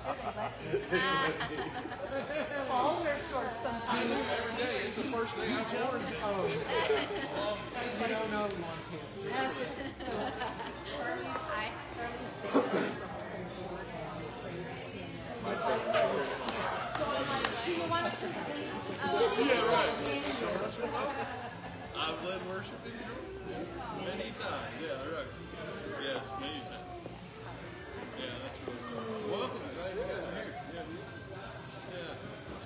Paul wears shorts sometimes. Every day. It's the first day I've worn it. You don't know long pants. Yeah, right. I've led worship in Jordan many times. Yeah, right. Yes, many times. Yeah, that's really cool. Welcome. Glad you guys are here. Yeah.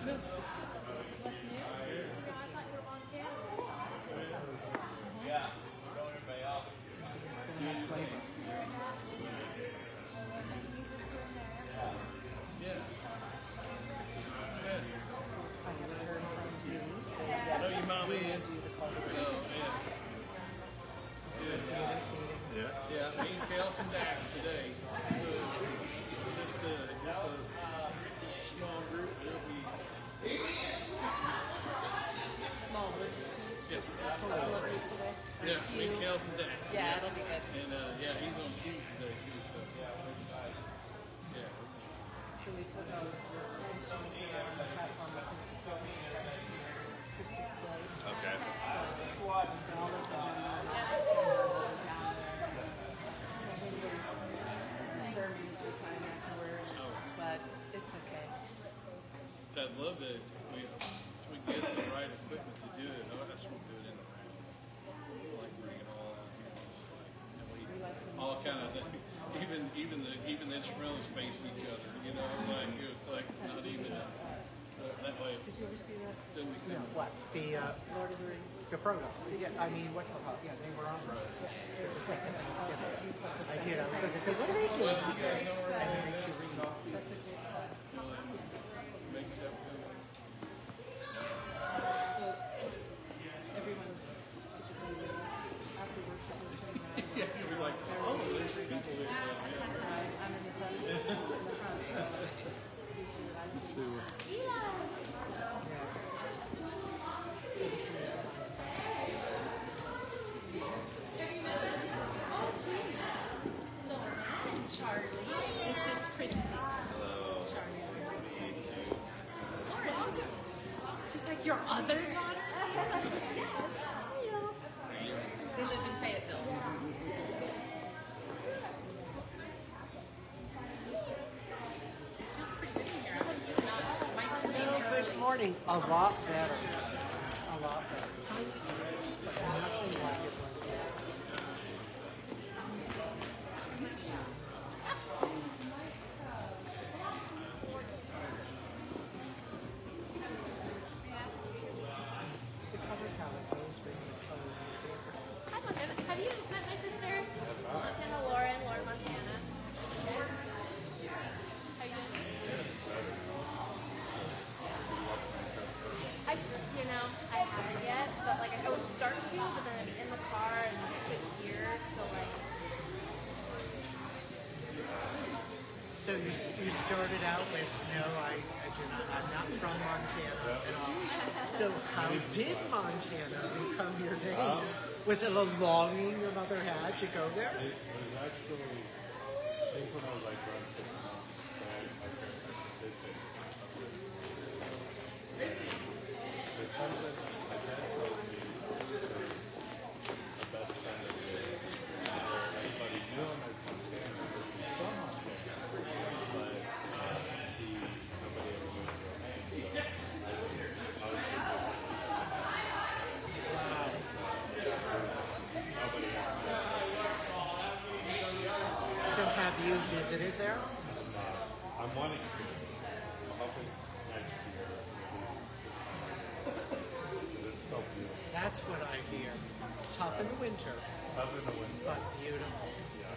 Yeah, throwing everybody off. Doing flavors. Yeah. I know your mom is. Oh, yeah. Yeah, me and Kels and Dax today. Just a small group. It'll be Small group. yes. Today. Yeah, me and Kels and Dax. Yeah, it'll be good. And yeah, he's on keys today too. So yeah. Should we take our instruments around the platform because Okay. all of them down there. Burmese your time afterwards, but it's okay. So I'd love to, we get the right equipment to do it. I just want to do it in the round. Like bring it all out here. Just like, We like to all kind of even the instrumentalists face each other. You know, like it was like not even that way. Did you ever see that? Then we No, couldn't. what? The Lord of the Rings. Frodo. Yeah, I mean, what's it called? Yeah, they were on the second Thanksgiving. I did. I was like, I said, what are they doing? Well, you guys know where And we're it makes you at. read. Coffee. That's a good sign. Makes everything. So everyone's typically after worship will turn around. Yeah, you'll be like, oh, there's some people there. I'm in the front. So, Oh, please. Laura and Charlie. This is Christy. This is Charlie. Laura, welcome. She's like, your other daughters here? Yes. They live in Fayetteville. Feels pretty good in here. I was might be Oh, there good early. morning. A lot better. A lot better. Tiny, but nothing like it was there. The cover palette goes for me. Hi, Montana. Have you met my sister? Montana Lauren, Lauren Montana. How you doing? I haven't yet, but like I would start to, but then I'd be in the car and I couldn't hear, so like. So you started out with, no, I do not, I'm not from Montana at all. So how did Montana become your name? Was it a longing your mother had to go there? It was actually, I think when I was like around 6 months, my parents did take me. There's something my dad told me was the best friend of his, where everybody knew him as Montana because he's from Montana, but nobody ever knew his real name. So I was nobody ever knew. So have you visited there? I'm wanting to. I'm hoping next year. Because it's so beautiful. That's what I hear. Tough in the winter, Other than when, but beautiful. yeah.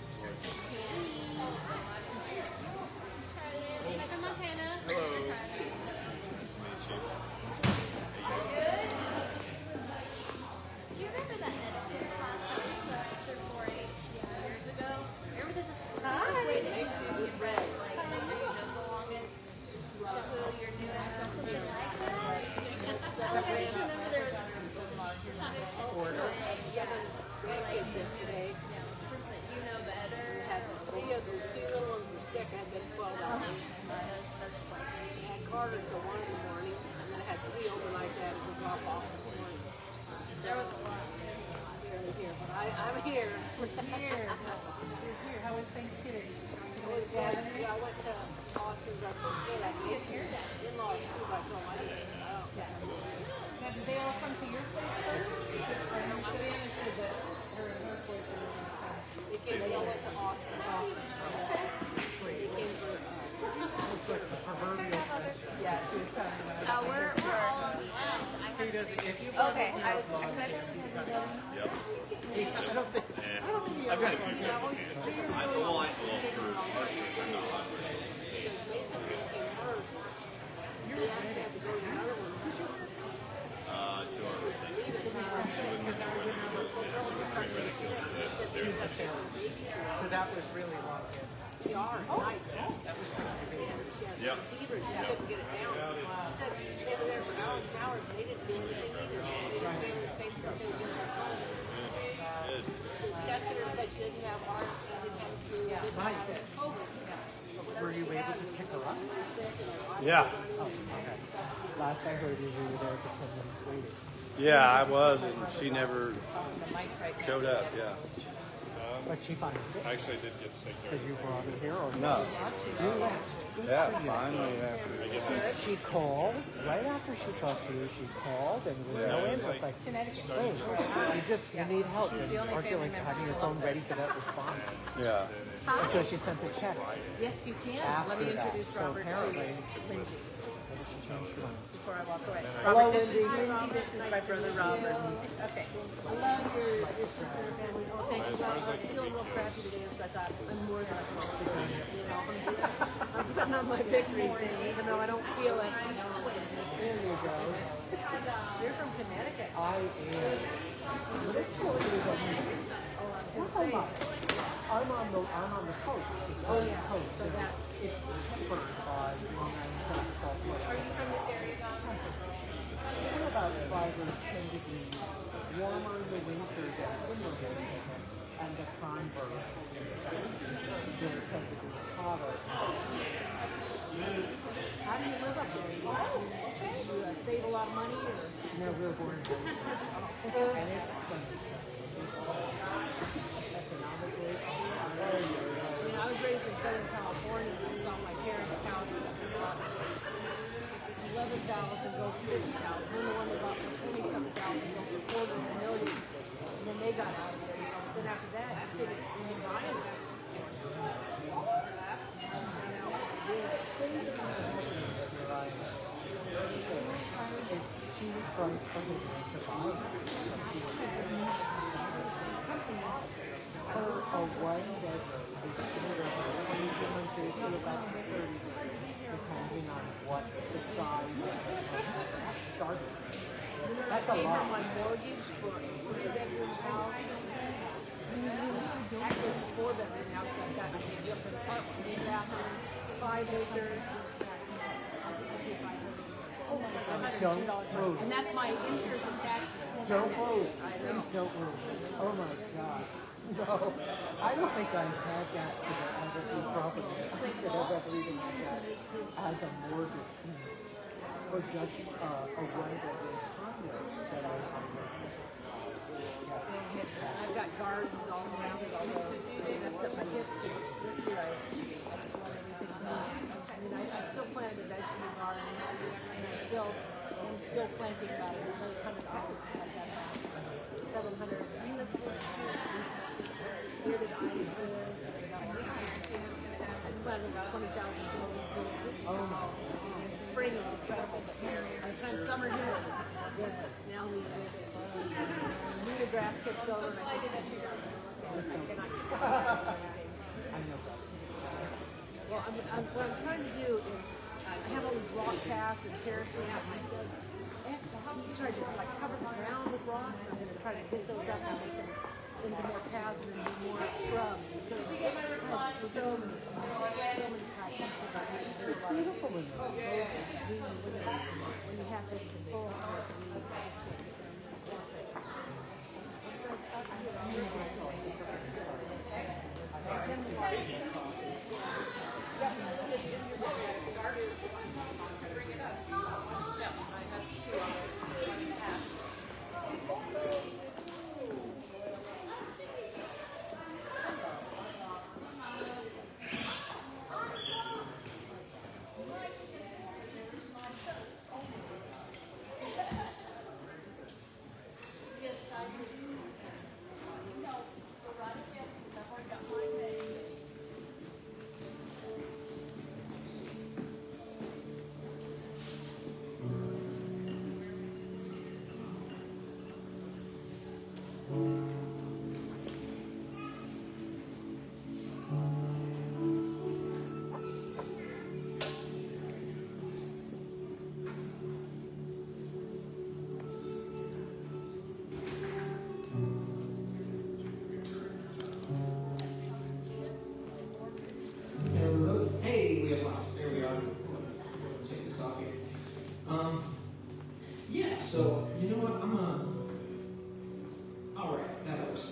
Charlie, I'm from Montana. hello. Nice to meet you. Good. Do you remember that etiquette class that we took for 4-H years ago? Remember there's a specific way to introduce your friends, like who you know the longest, to who you're new at, something like that. Like I just remember there was a specific order. Yeah, like the person that you know better. till 1 in the morning, and then I had 3 overnight that to drop off this morning. There was a lot. I'm here, but I'm here. You're here. How was Thanksgiving? I went to Austin's restaurant. I ate here. In-laws too, but I told my Now, did they all come to your place first? I know Savannah said that her and her boyfriend were going to come. they all went to Austin's. They came for, It's like the proverbial best friend. Yeah, she was telling me about it. We're all on the left. He doesn't, if you want Okay, to I know Los said Angeles, he's got it. Yep. I don't think he I've got a ever few different bands. For to our percent. So that was really long. That was pretty great. Yep. fever. You couldn't get it down. He said they were there for hours and hours, and they didn't do anything either. They were doing the same stuff they were doing at home. Tested her and said she didn't have RSV, didn't have flu, didn't have COVID. Were you able to pick her up? Yeah, Oh, okay. Last I heard you were there for 10 minutes waiting. yeah, I was, and she never showed up. Yeah, But she finally did. Actually, I did get sick there. Because you brought her here or no, You left. yeah, finally after. She called, right after she talked to you, she called and there was no answer. It's like, oh, you need help. And aren't you like having your phone ready for that response? Yeah, And so she sent a check Yes, you can. after Let me that. introduce So Robert to apparently, Lindsay she changed her mind. before I walk away. Hello, Robert, this is Lindsay. Lindy. This is my brother Robert. Okay. I love your sister and family. Oh, thank you. I was feeling real crappy today, so I thought I'm more than you know, I'm putting on my victory thing, even though I don't feel like I know what it is. There you go. You're from Connecticut. I am. Literally, I'm on the coast. Oh, yeah. Coast. So that It's tempered by Long Island Sound, Salt Lake. are you from this area, Don? We're about 5 or 10 degrees warmer in the winter than Winterberry, and the converse is 10 degrees hotter. How do you live up there? You save a lot of money, or? No, we were born and raised here. And it's economically very, You know, I was raised in Southern California, and I saw my parents' house that they bought. It's 11,000, go 50,000. Then the one they bought for 20-something thousand, go for $250,000. And then they got out of there. You know, but then after that, I said it's in Ryan. she runs from the survival. For a one that is anywhere from 20 to about 30, depending on what the size of the starter. That's a Paying lot. my mortgage for a 3-bedroom house. Actually, it's 4-bedroom house. I've got a different apartment, 1 bathroom, 5 acres. Don't move. And that's my insurance and taxes. Don't move. Please don't move. Oh my God. No. I don't think I've had that for the other two properties. I think that I've ever even had that as a mortgage for just a one-bedroom condo that I mentioned. I've got gardens all around it, although they messed up my hips this year. I just want everything done. I mean, I still planted a vegetable garden, and I'm still planting about another $100 since I got that. 700 bearded irises. I planted about 20,000 bulbs. In spring it's incredible, but by the time summer hits, now we the grass kicks over and I think I know that. well, what I'm trying to do is I have all these rock paths and terracing out my I'm trying to like cover the ground with rocks. I'm going to try to hit those up and make them into more paths and do more shrubs. So did you get my response? It's beautiful in there. When you have to control take this off here. Yeah, so, you know what, alright, that works.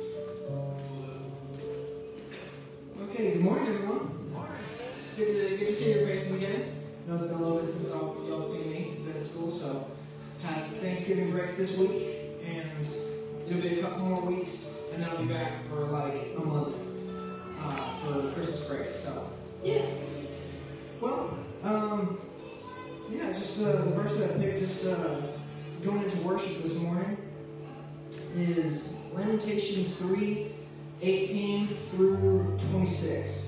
Okay, good morning, everyone. Good to see your faces again. I know it's been a little bit since y'all seen me. Been at school, so had Thanksgiving break this week, and it'll be a couple more weeks, and then I'll be back for like a month for Christmas break. So yeah. Well, yeah, just the verse that I picked, just going into worship this morning, is Lamentations 3:18 through 26.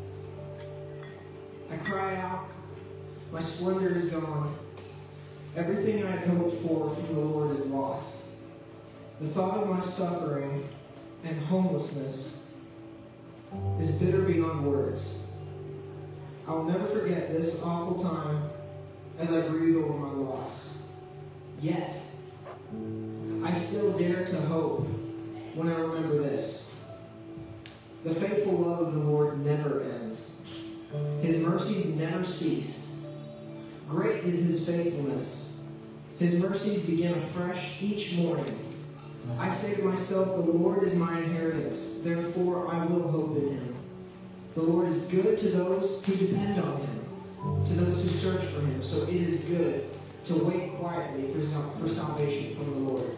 I cry out, my splendor is gone. Everything I had hoped for from the Lord is lost. The thought of my suffering and homelessness is bitter beyond words. I will never forget this awful time as I grieve over my loss. Yet, I still dare to hope when I remember this. The faithful love of the Lord never ends. His mercies never cease. Great is his faithfulness. His mercies begin afresh each morning. I say to myself, the Lord is my inheritance, therefore I will hope in him. The Lord is good to those who depend on him, to those who search for him. So it is good to wait quietly for salvation from the Lord.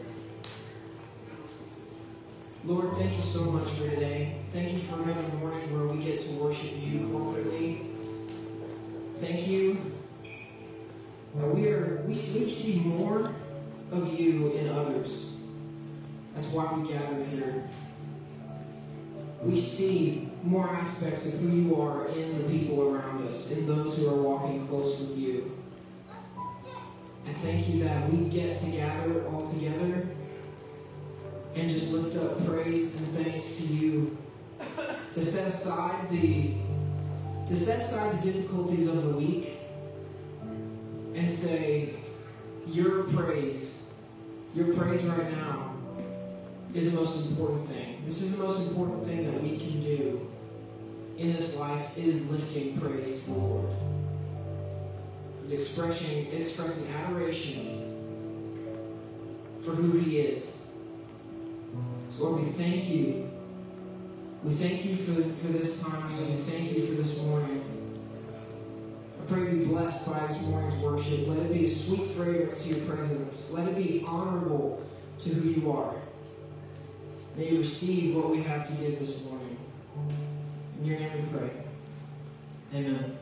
Lord, thank you so much for today. Thank you for another morning where we get to worship you corporately. Thank you that we see more of you in others. That's why we gather here. We see more aspects of who you are in the people around us, in those who are walking close with you. I thank you that we get to gather all together and just lift up praise and thanks to you, to set aside the difficulties of the week and say, your praise right now is the most important thing. This is the most important thing that we can do in this life, is lifting praise to the Lord. It's expressing adoration for who he is. So Lord, we thank you. We thank you for this time. We thank you for this morning. I pray to be blessed by this morning's worship. Let it be a sweet fragrance to your presence. Let it be honorable to who you are. May you receive what we have to give this morning. In your name we pray. Amen.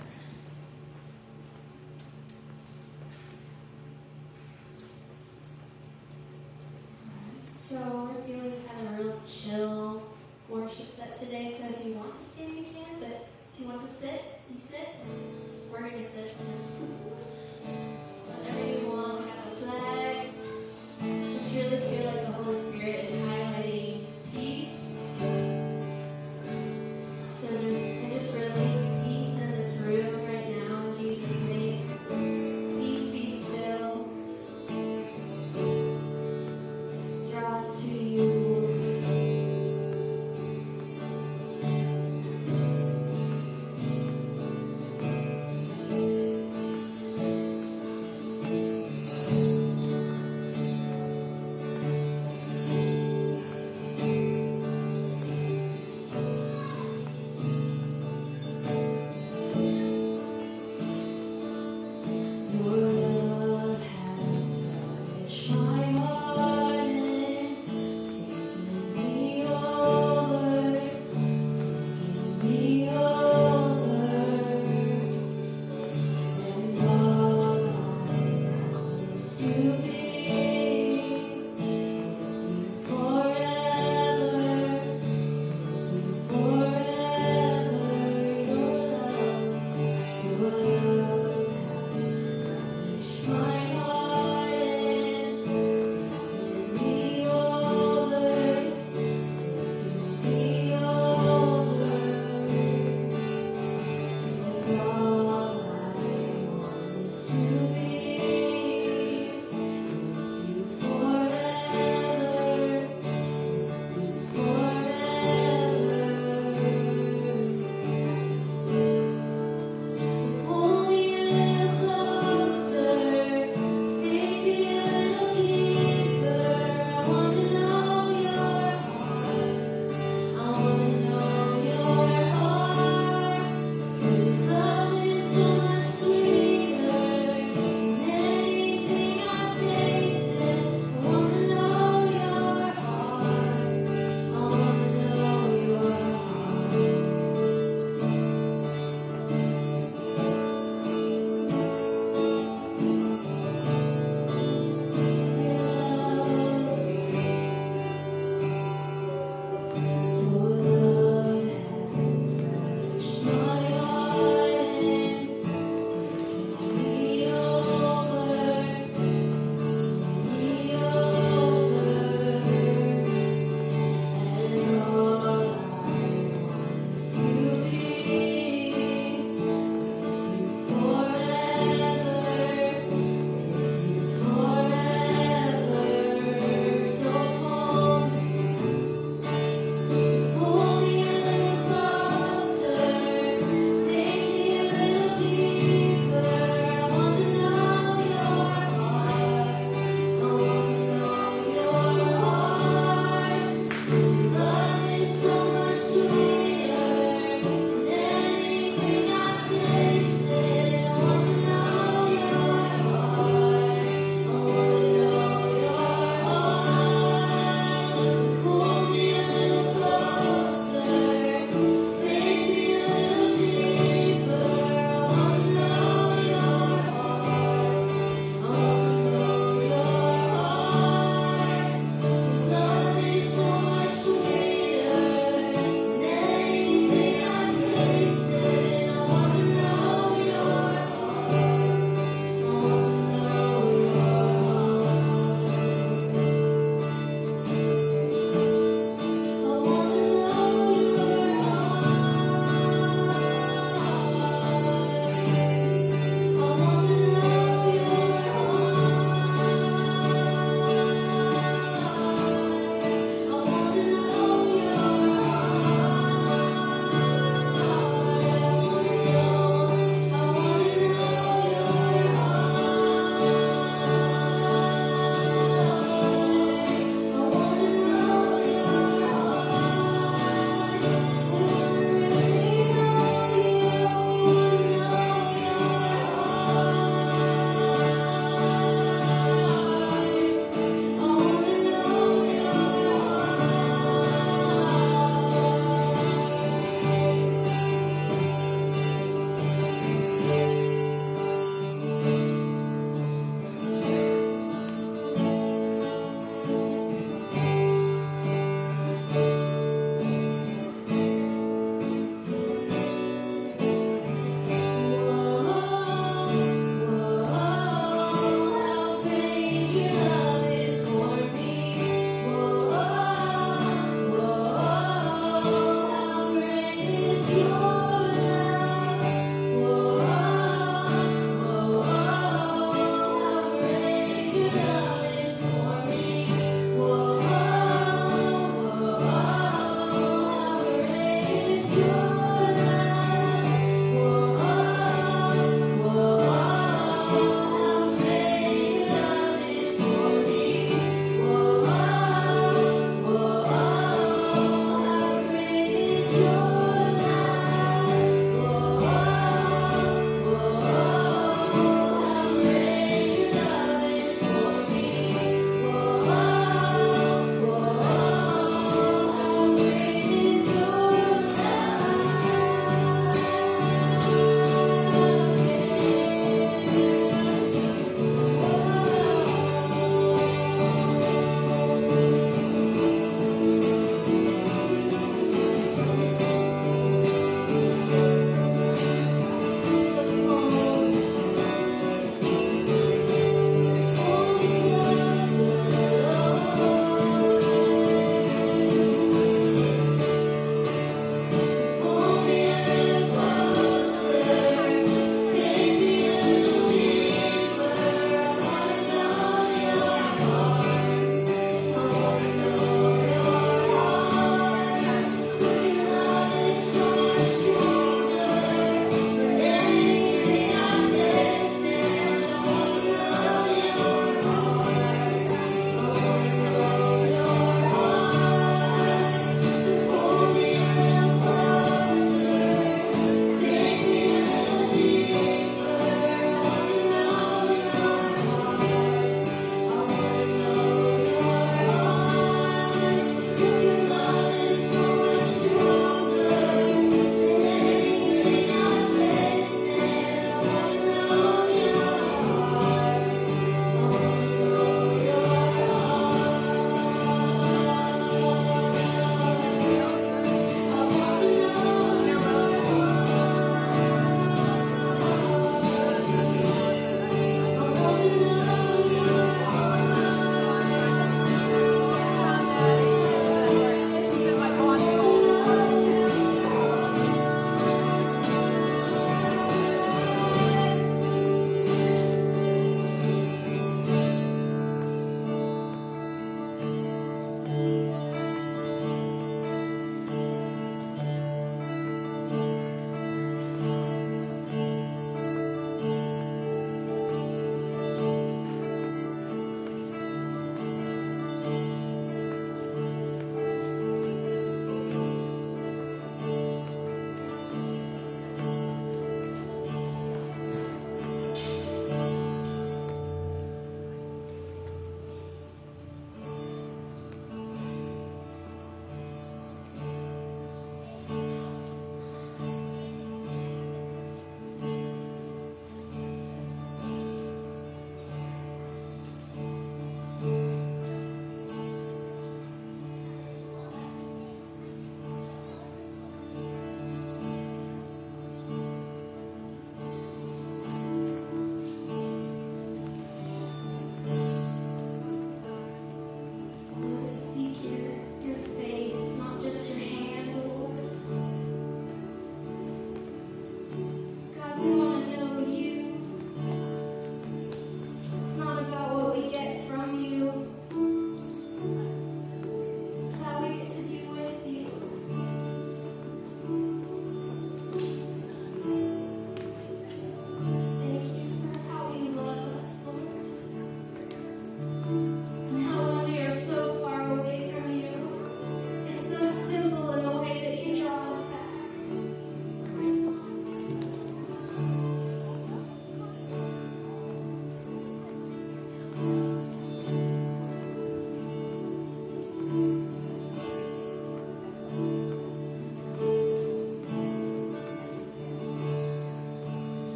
So we're feeling kind of a real chill worship set today. So if you want to stand, you can. But if you want to sit, you sit. We're going to sit. Whatever you want. We got the flags. Just really feel like the Holy Spirit is highlighting peace. So just release peace in this room right now in Jesus' name. Peace, be still. Draw us to you.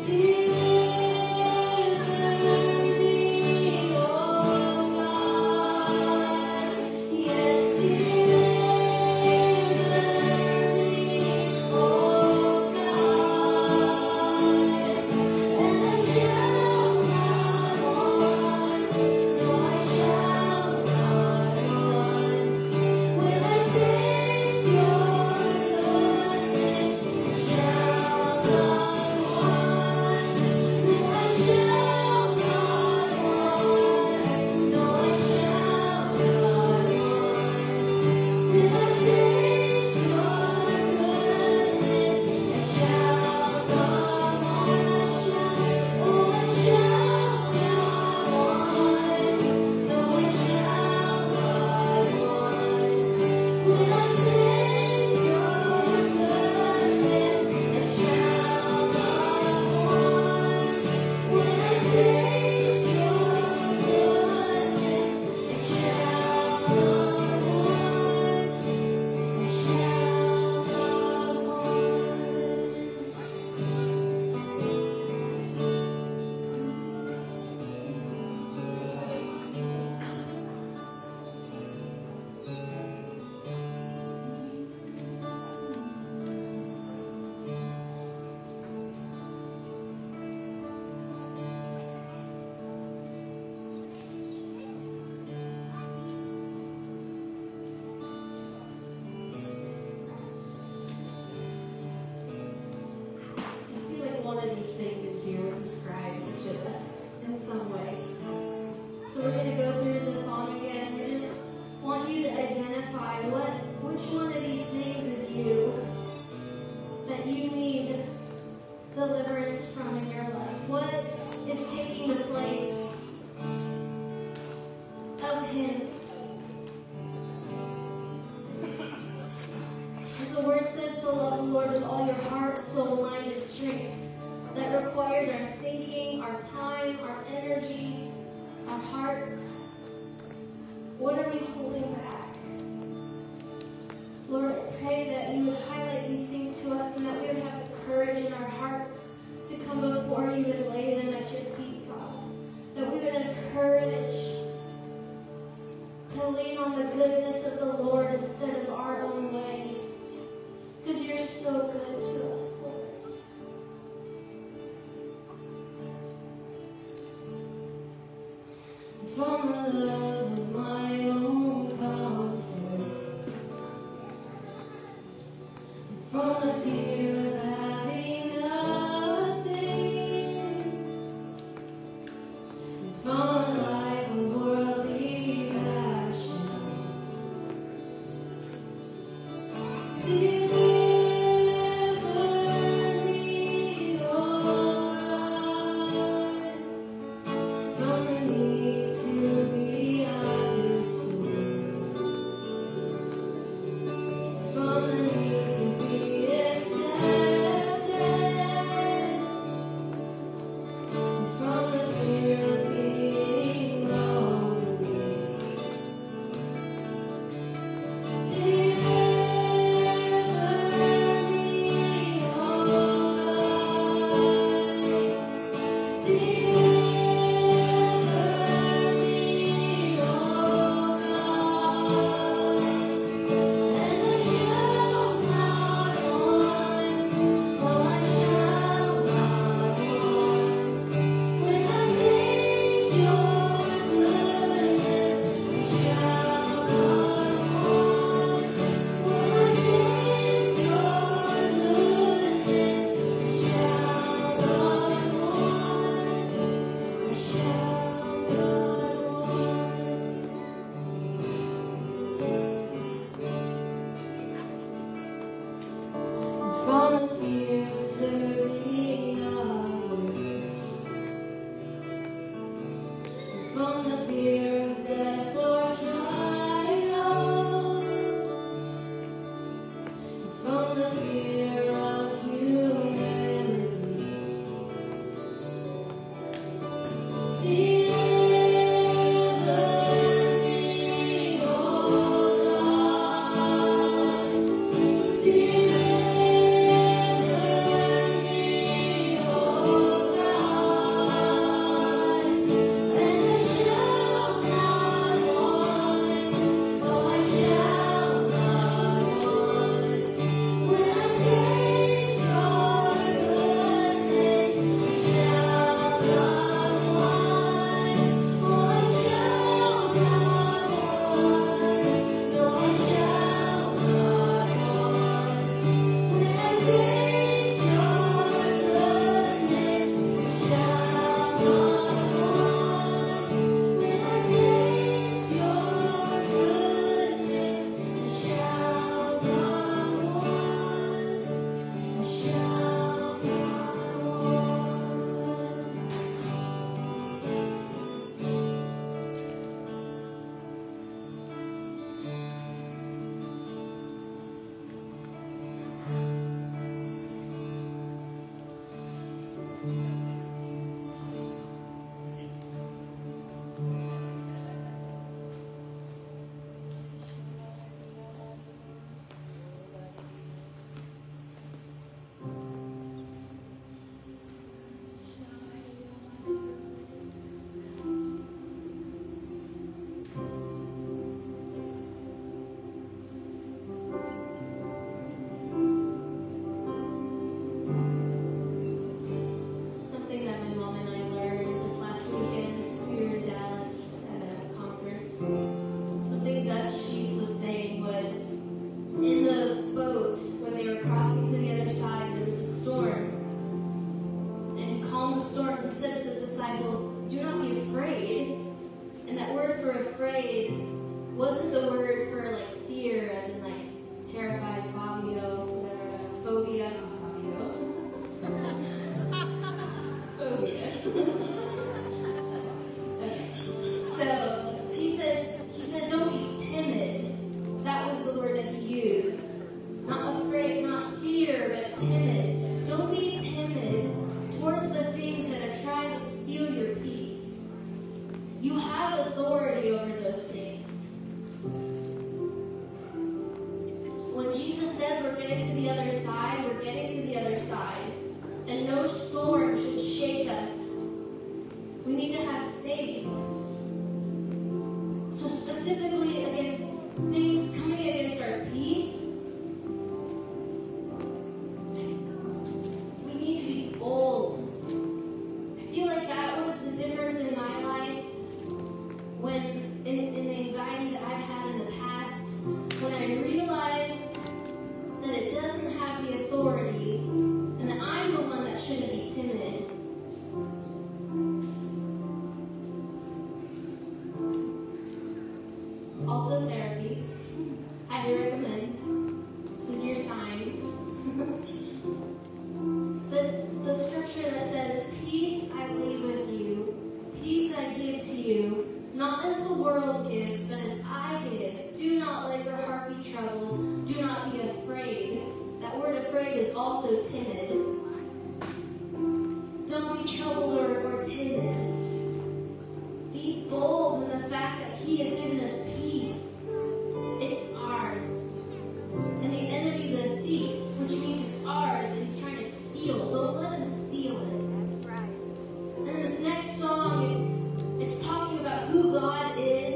Deliver Something that my mom and I learned this last weekend, we were in Dallas at a conference. Something Dutch Sheets was saying was, in the boat when they were crossing to the other side, there was a storm. And he calmed the storm. He said to the disciples, do not be afraid. And that word for afraid wasn't the word for like fear, as in like terrified, phobia, whatever, phobia, phobia. Okay. So he said, don't be timid. That was the word that he used. Not afraid, not fear, but timid. Don't be timid towards the things that are trying to steal your peace. You have authority over those things. When Jesus says we're getting to the other side, we're getting to the other side. And no storm should shake us. We need to have faith. So specifically against things coming against our peace, we need to be bold. I feel like that was the difference in my life when, in the anxiety that I've had in the past, when I realized that it doesn't have the authority and that I'm the one that shouldn't be timid. Also therapy. Highly recommend. This is your sign. But the scripture that says, peace I leave with you, peace I give to you, not as the world gives, but as I give. Do not let your heart be troubled. Do not be afraid. That word afraid is also timid. Don't be troubled or timid. Be bold in the fact that He has given us peace. It's ours. And the enemy's a thief, which means it's ours that he's trying to steal. Don't let him steal it. That's right. And in this next song, it's talking about who God is.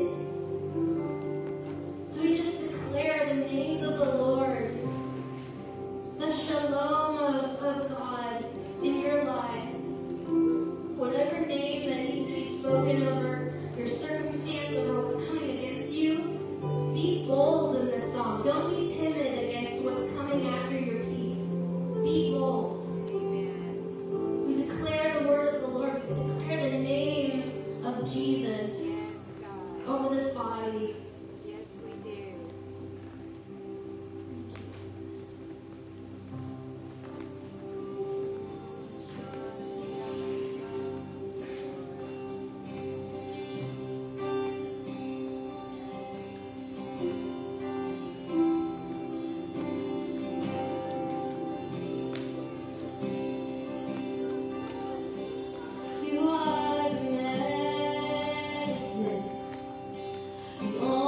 So we just declare the names of the Lord. The shalom of God in your life. Whatever name that needs to be spoken over your circumstance, over what's coming against you, be bold in this song. Don't be timid against what's coming after your peace. Be bold. We declare the word of the Lord. We declare the name of Jesus over this body. Yes, we do. You are the medicine. You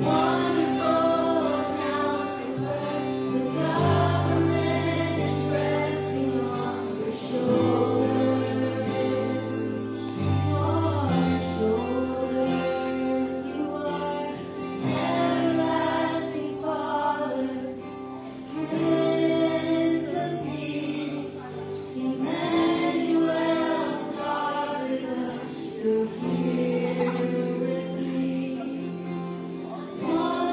You're here with me.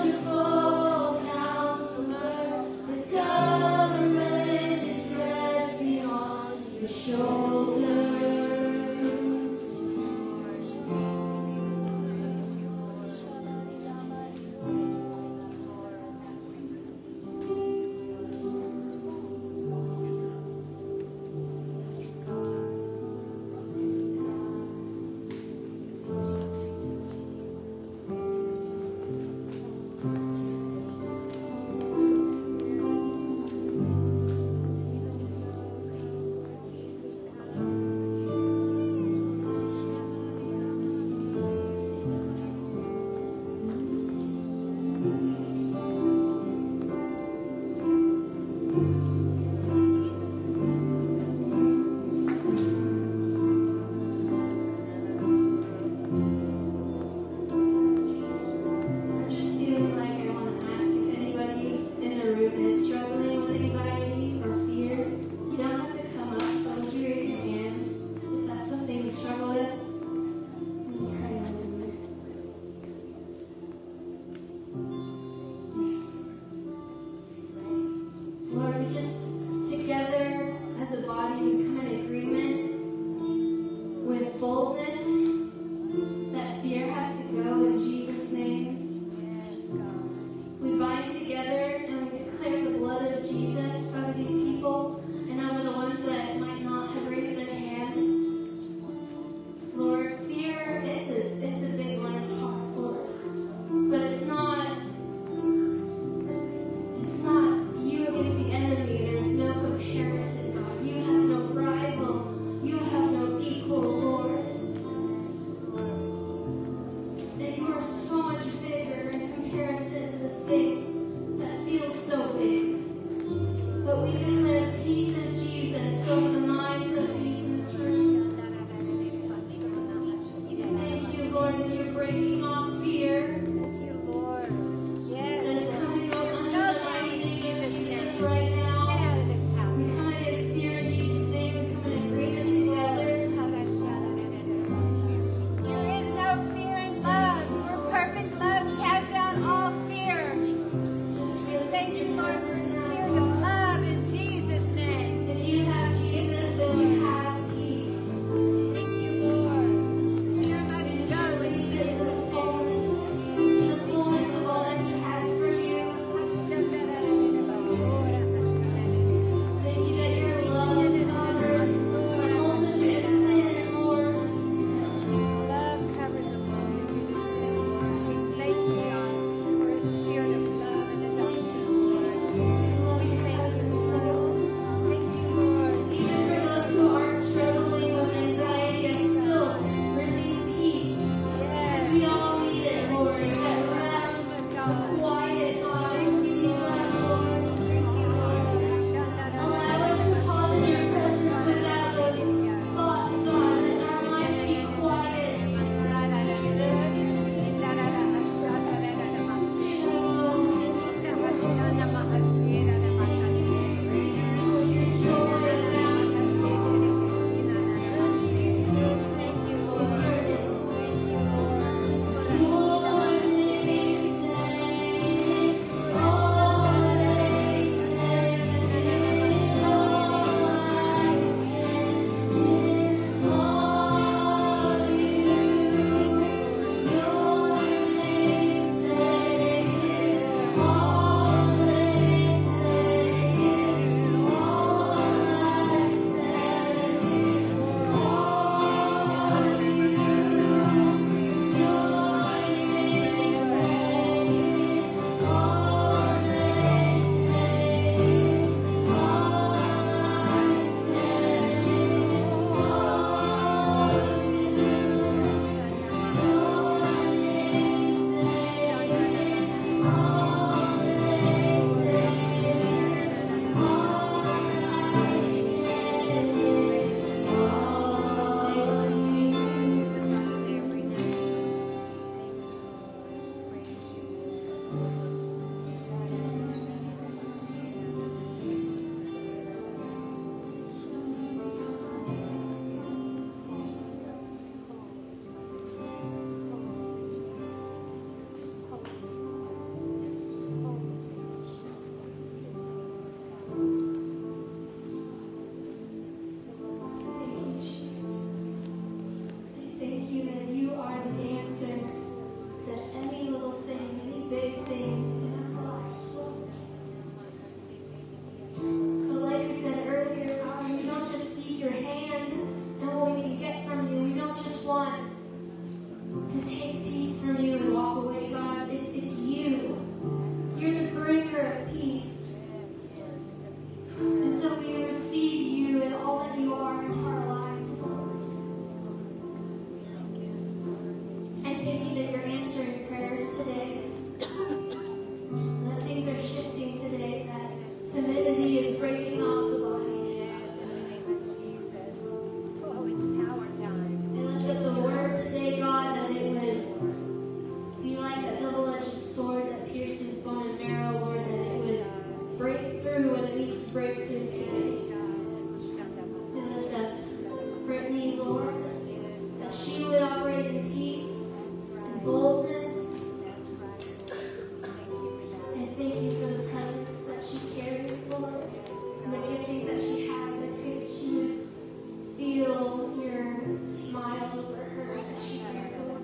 thank you for the presence that she carries, Lord, and the giftings that she has. I pray that she would feel your smile over her as she prays, Lord.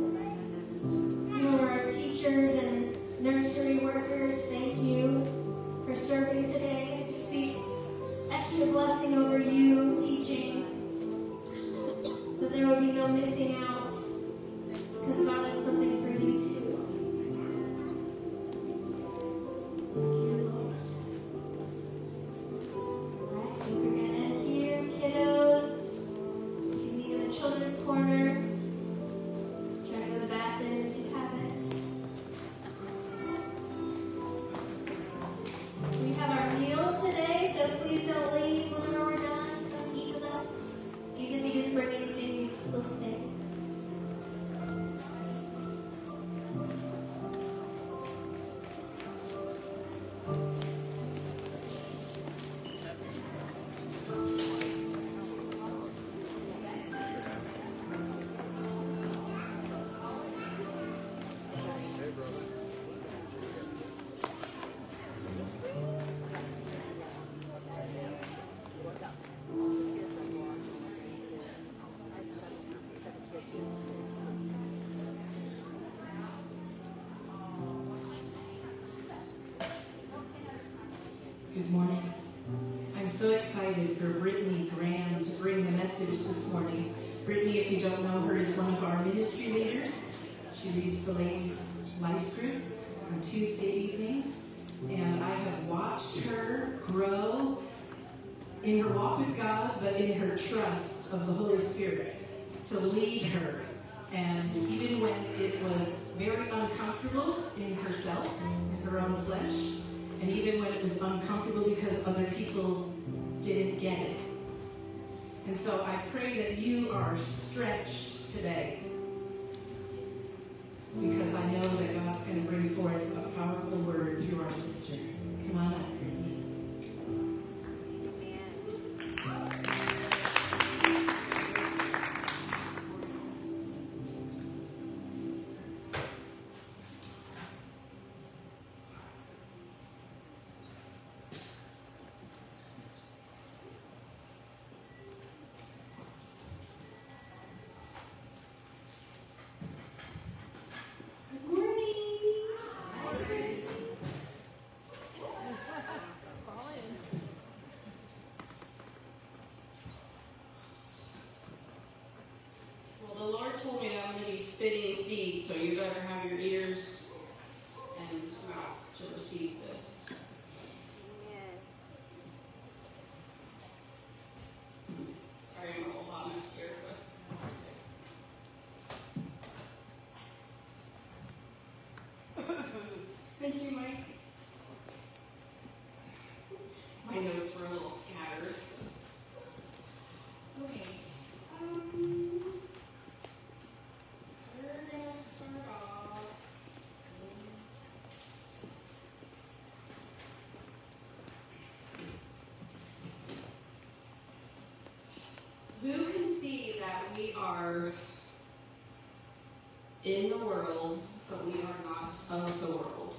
For our teachers and nursery workers, thank you for serving today. I just speak extra blessing over you teaching, that there will be no missing out, because God has something for you too. Thank you, Lord. All right, we're going to end here. Kiddos, you can be in the children's corner. Try to go to the bathroom if you haven't. We have our meal today, so please don't leave whenever we're done. Come eat with us. Even if you didn't bring anything, you can still stay. Good morning. I'm so excited for Brittany Graham to bring the message this morning. Brittany, if you don't know her, is one of our ministry leaders. She leads the Ladies Life Group on Tuesday evenings. And I have watched her grow in her walk with God, but in her trust of the Holy Spirit to lead her. And even when it was very uncomfortable in herself, in her own flesh, and even when it was uncomfortable because other people didn't get it. And so I pray that you are stretched today, because I know that God's going to bring forth a powerful word through our sister. Come on up, Brittany. Told me that I'm going to be spitting seed, so you better have your ears and mouth to receive this. Sorry, I'm a little hot mess here, but thank you, Mike. My notes were a little scattered. Okay. Who can see that we are in the world, but we are not of the world?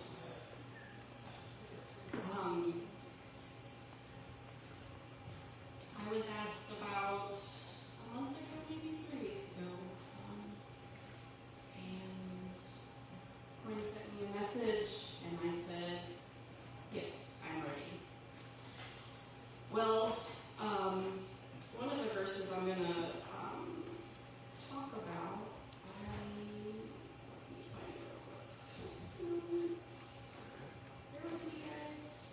I was asked about a month ago, maybe 3 weeks ago, and Corinne sent me a message, and I said, yes, I'm ready. Well, one of the verses I'm going to talk about, let me find it real quick. Just a moment. Bear with me, guys.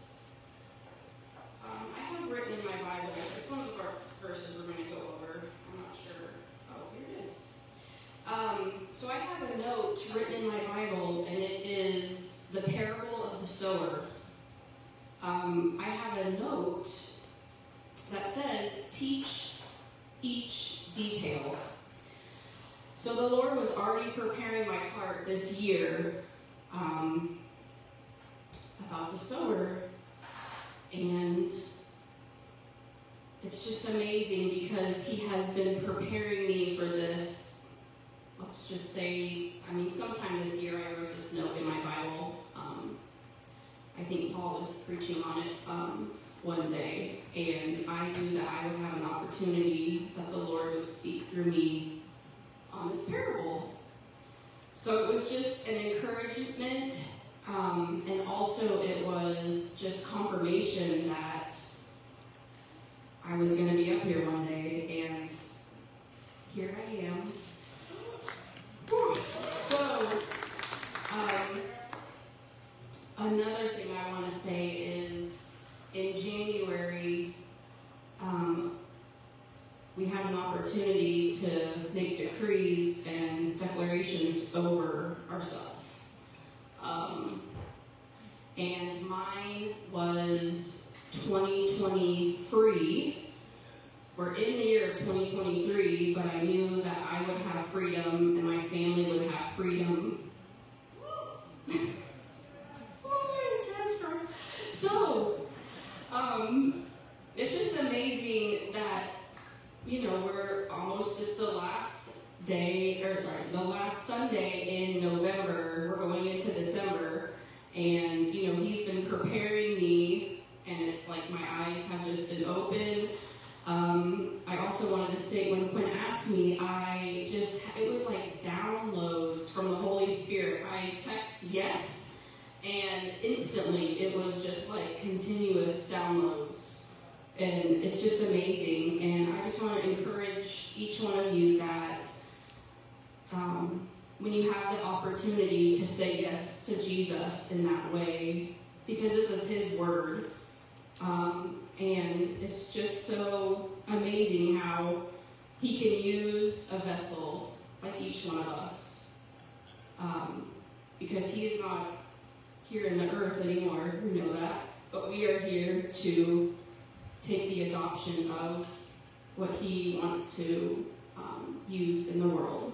I have written in my Bible, it's one of the verses we're going to go over. I'm not sure. Oh, here it is. So I have a note written in my Bible, and it is the parable of the sower. I have a note that says, teach each detail. So the Lord was already preparing my heart this year about the sower, and it's just amazing because He has been preparing me for this. Let's just say, sometime this year I wrote this note in my Bible. was preaching on it one day, and I knew that I would have an opportunity that the Lord would speak through me on this parable. So it was just an encouragement, and also it was just confirmation that I was going to be up here one day, and here I am. Whew. So, another thing I want to say is in January, we had an opportunity to make decrees and declarations over ourselves. And mine was 2023. We're in the year of 2023, but I knew that I would have freedom and my family would have freedom. So, it's just amazing that, we're almost, it's the last day, the last Sunday in November. We're going into December, and, he's been preparing me, and it's like my eyes have just been open. I also wanted to state, when Quinn asked me, it was like downloads from the Holy Spirit. I text yes, and instantly it was just like continuous downloads. And it's just amazing. And I just want to encourage each one of you that when you have the opportunity to say yes to Jesus in that way, because this is his word, and it's just so amazing how he can use a vessel like each one of us. Because he is not here in the earth anymore, we know that. But we are here to take the adoption of what he wants to use in the world.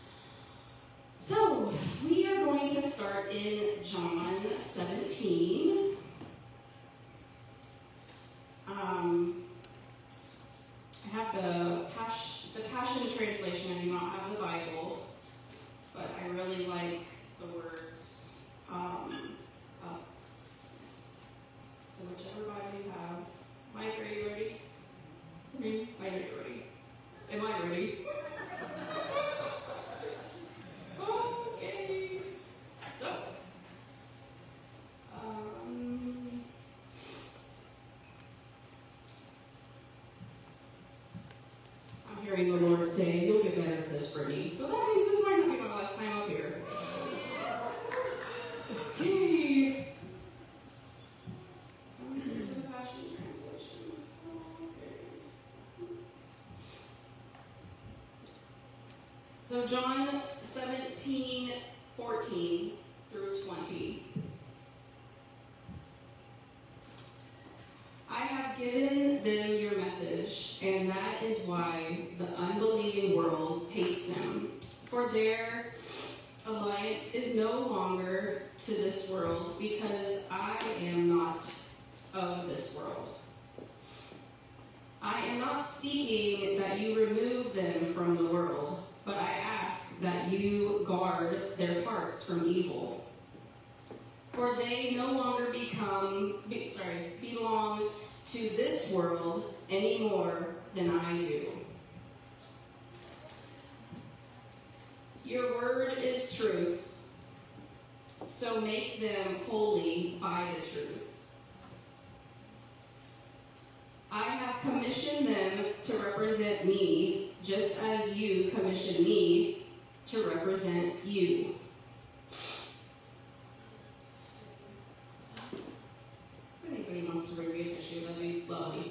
So, we are going to start in John 17. I have the Passion Translation. I do not have the Bible, but I really like the words up. So whichever Bible you have. Mike, are you ready? Me? Mike, are you ready? Am I ready? Okay. So, I'm hearing the Lord say, you'll get better at this, Brittany. So that means this might not be my last time up here. Okay. Here's the Passion Translation. Okay. So John 17:14 through 20. I have given them your message, and that is why the unbelieving world hates them. For their alliance is no longer to this world, because I am not of this world. I am not speaking that you remove them from the world, but I ask that you guard their hearts from evil. For they no longer belong to this world any more than I do. Your word is truth, so make them holy by the truth. I have commissioned them to represent me, just as you commissioned me to represent you. If anybody wants to bring me a tissue, that'd be lovely.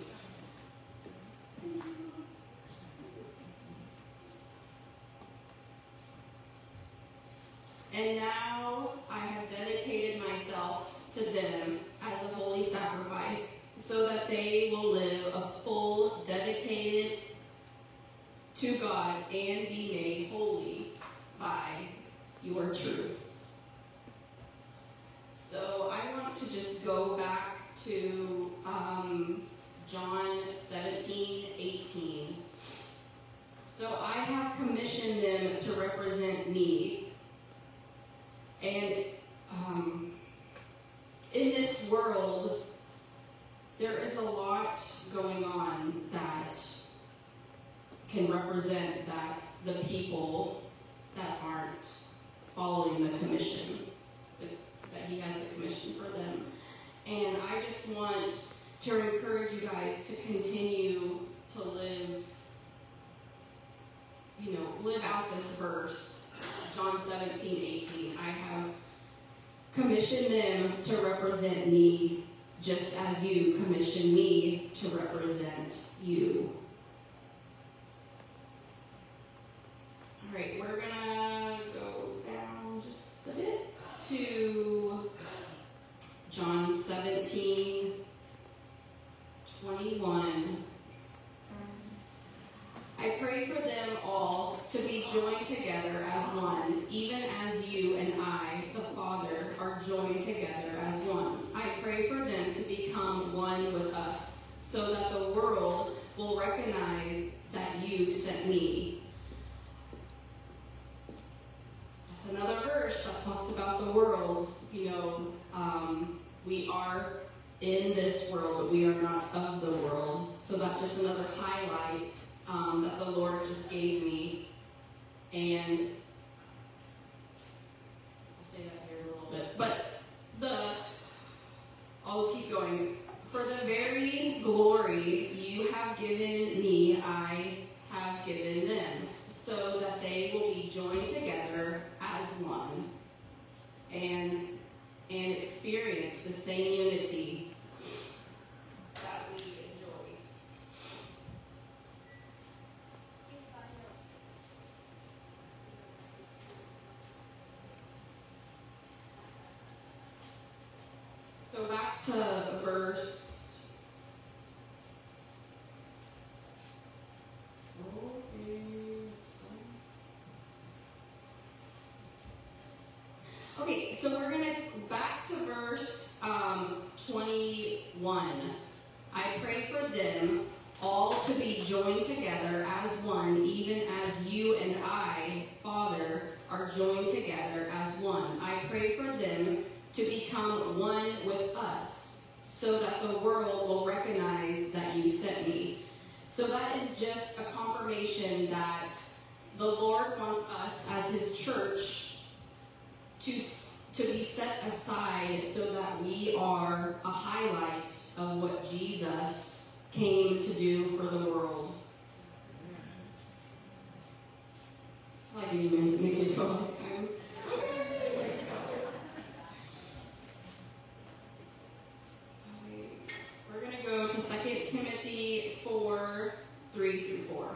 And now I have dedicated myself to them as a holy sacrifice, so that they will live a full, dedicated to God and be made holy by your truth. So I want to just go back to John 17:18. So I have commissioned them to represent me. And in this world, going on that can represent that the people that aren't following the commission, that he has the commission for them. And I just want to encourage you guys to continue to live out this verse, John 17:18. I have commissioned them to represent me just as you commission me to represent you. All right, we're gonna go down just a bit to John 17:21. I pray for them all to be joined together as one, even as you and I, the Father, are joined together as one. I pray for them to become one with us, so that the world will recognize that you sent me. That's another verse that talks about the world. We are in this world, but we are not of the world. So that's just another highlight that the Lord just gave me. And I'll say that here a little bit. But I'll keep going. For the very glory you have given me, I have given them, so that they will be joined together as one and experience the same unity that we enjoy. So back to verse. Okay, so we're going to back to verse 21. I pray for them all to be joined together as one, even as you and I, Father, are joined together as one. I pray for them to become one with us, so that the world will recognize that you sent me. So that is just a confirmation that the Lord wants us as his church to be set aside, so that we are a highlight of what Jesus came to do for the world. I like amens. It makes me feel like I'm okay. We're going to go to 2 Timothy 4:3-4.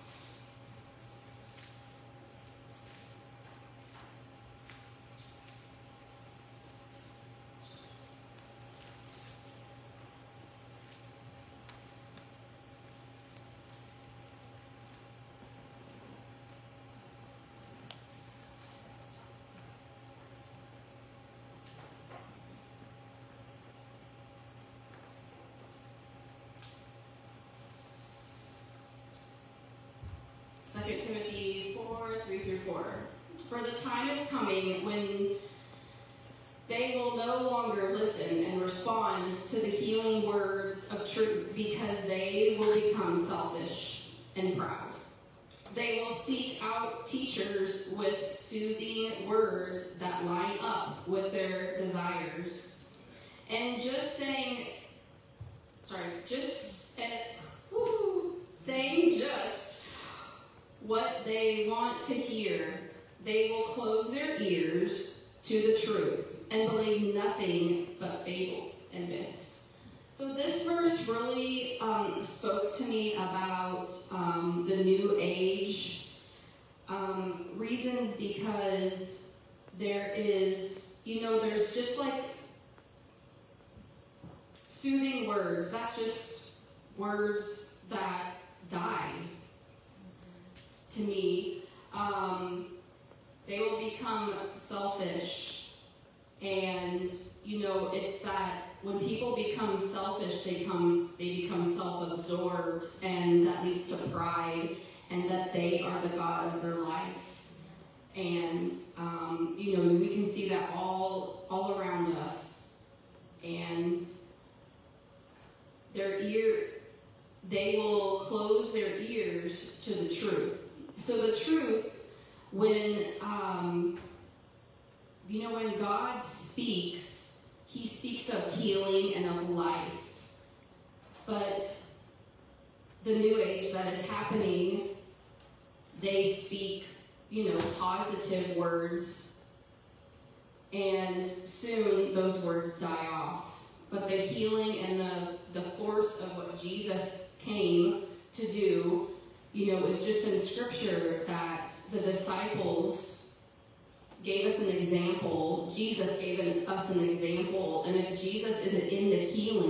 Timothy 4:3-4. For the time is coming when they will no longer listen and respond to the healing words of truth, because they will become selfish and proud. They will seek out teachers with soothing words that line up with their desires. And saying just what they want to hear, they will close their ears to the truth and believe nothing but fables and myths. So this verse really spoke to me about the new age reasons, because there is, there's just like soothing words. That's just words that die. To me, they will become selfish, and it's that when people become selfish, they become self-absorbed, and that leads to pride, and that they are the God of their life. And we can see that all around us, and truth. So the truth, when when God speaks, he speaks of healing and of life. But the new age that is happening, they speak, positive words, and soon those words die off. But the healing and the force of what Jesus came to do, is just in Scripture that the disciples gave us an example. Jesus gave us an example. And if Jesus isn't in the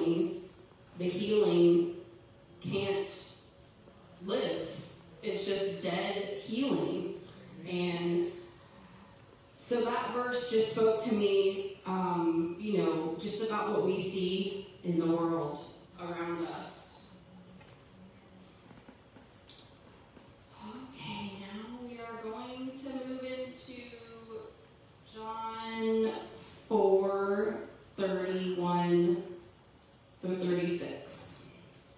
healing can't live. It's just dead healing. And so that verse just spoke to me, just about what we see in the world around us. Okay, now we are going to move into John 4:31 through 36.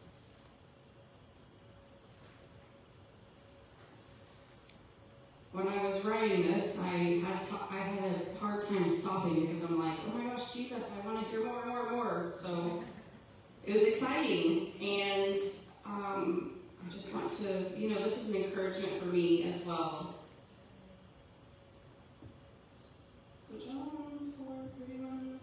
When I was writing this, I had a hard time stopping because I'm like, oh my gosh, Jesus, I want to hear more and more and more. So it was exciting, and I just want to, this is an encouragement for me as well. So John 4:31.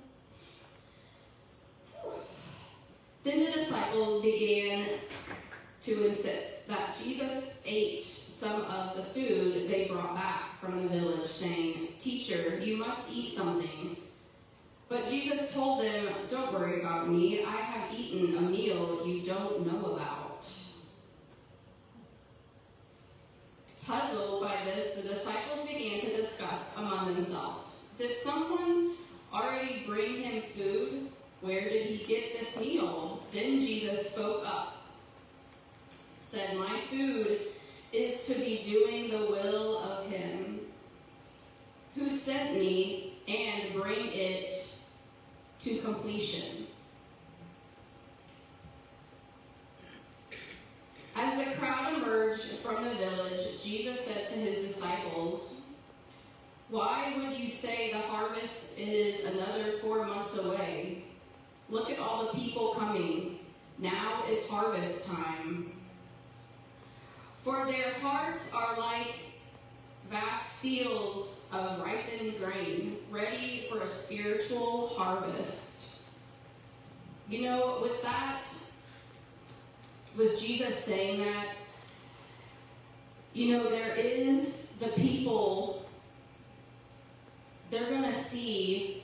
Then the disciples began to insist that Jesus ate some of the food they brought back from the village, saying, "Teacher, you must eat something." But Jesus told them, "Don't worry about me. I have eaten a meal you don't know about." Puzzled by this, the disciples began to discuss among themselves, "Did someone already bring him food? Where did he get this meal?" Then Jesus spoke up, said, "My food is to be doing the will of him who sent me and bring it to completion." As the crowd emerged from the village, Jesus said to his disciples, "Why would you say the harvest is another 4 months away? Look at all the people coming. Now is harvest time. For their hearts are like vast fields of ripened grain, ready for a spiritual harvest." With Jesus saying that, there is the people, they're going to see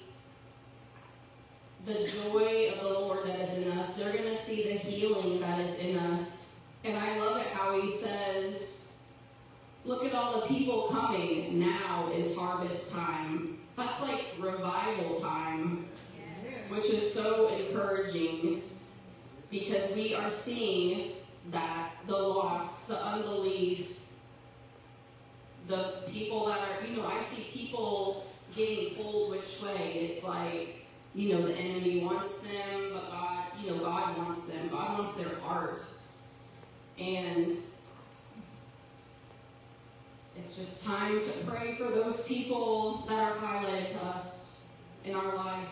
the joy of the Lord that is in us. They're going to see the healing that is in us. And I love it how he says, look at all the people coming. Now is harvest time. That's like revival time, which is so encouraging because we are seeing that the loss, the unbelief, the people that are, I see people getting pulled which way. It's like, the enemy wants them, but God wants them. God wants their heart. And it's just time to pray for those people that are highlighted to us in our life.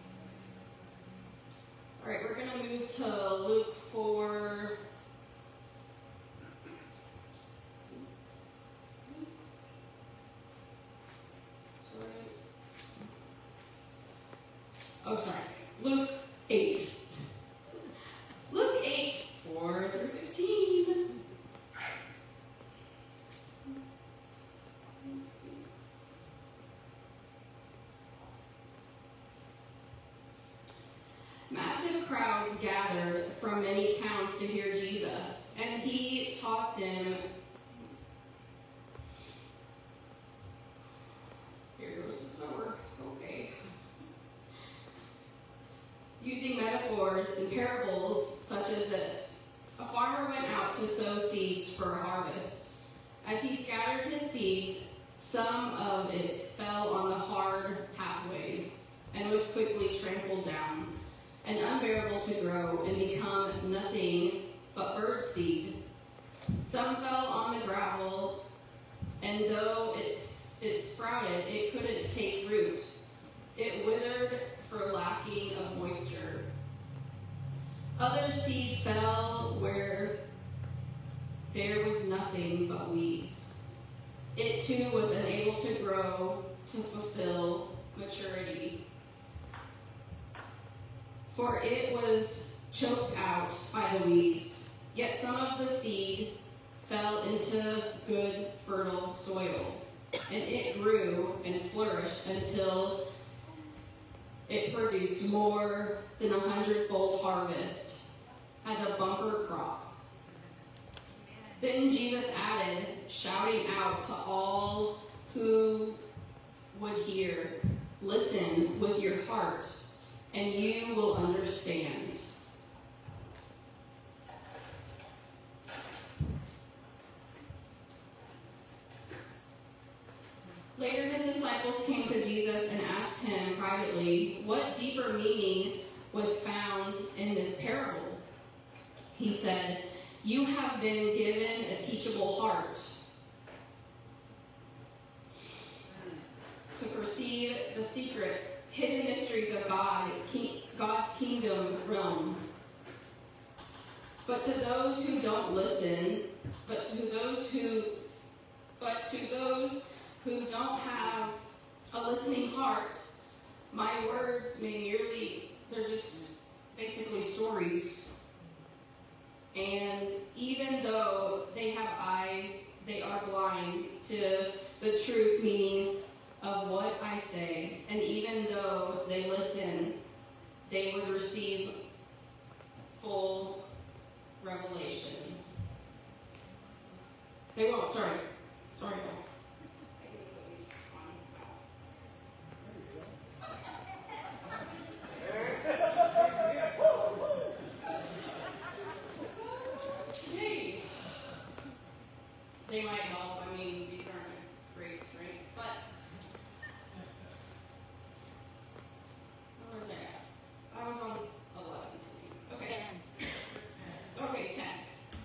All right, we're going to move to Luke 4. Luke 8. Luke 8, 4 through 15. Massive crowds gathered from many towns to hear Jesus, and he taught them. Here goes the summer. Okay. Using metaphors and parables such as this. A farmer went out to sow seeds for a harvest. As he scattered his seeds, some of it fell on the hard pathways and was quickly trampled down and unbearable to grow and become nothing but bird seed. Some fell on the gravel, and though it sprouted, it couldn't take root. It withered for lacking of moisture. Other seed fell where there was nothing but weeds. It too was unable to grow to fulfill maturity, for it was choked out by the weeds. Yet some of the seed fell into good, fertile soil, and it grew and flourished until it produced more than 100-fold harvest, had a bumper crop. Then Jesus added, shouting out to all who would hear, listen with your heart, and you will understand. Later, his disciples came to Jesus and asked him privately what deeper meaning was found in this parable. He said, "You have been given a teachable heart to perceive the secret, hidden mysteries of God's kingdom realm. But to those who don't listen, but to those who don't have a listening heart, my words they're just basically stories. And even though they have eyes, they are blind to the truth meaning of what I say. And even though they listen, they would receive full revelation." They won't, sorry. They might help. I mean, these aren't great strengths, but where was I at? I was on 11. Okay. 10. Okay, 10.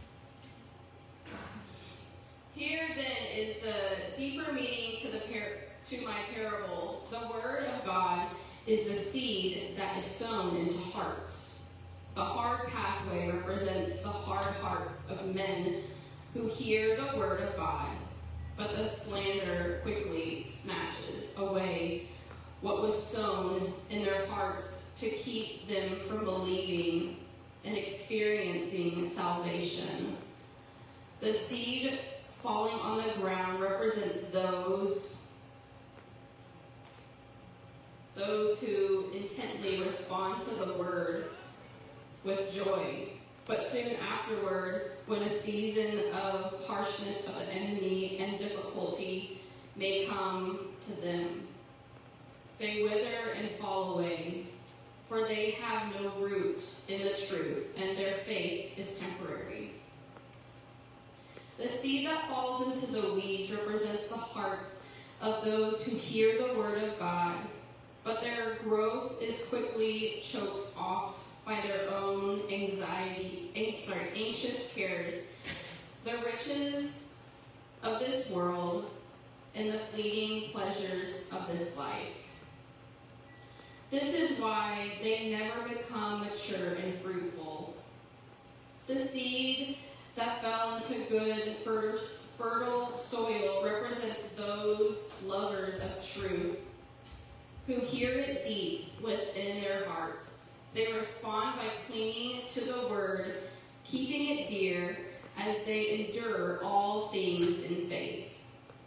Here then is the deeper meaning to my parable. The word of God is the seed that is sown into hearts. The hard pathway represents the hard hearts of men who hear the word of God, but the slander quickly snatches away what was sown in their hearts to keep them from believing and experiencing salvation. The seed falling on the ground represents those who intently respond to the word with joy. But soon afterward, when a season of harshness of the enemy and difficulty may come to them, they wither and fall away, for they have no root in the truth, and their faith is temporary. The seed that falls into the weeds represents the hearts of those who hear the word of God, but their growth is quickly choked off by their own anxious cares, the riches of this world, and the fleeting pleasures of this life. This is why they never become mature and fruitful. The seed that fell into good, fertile soil represents those lovers of truth who hear it deep within their hearts. They respond by clinging to the word, keeping it dear as they endure all things in faith.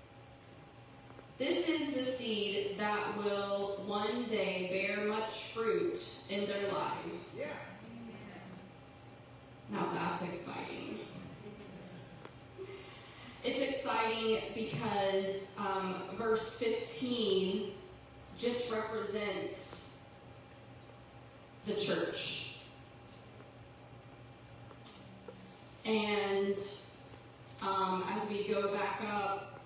This is the seed that will one day bear much fruit in their lives. Yeah. Now that's exciting. It's exciting because verse 15 just represents the church. And as we go back up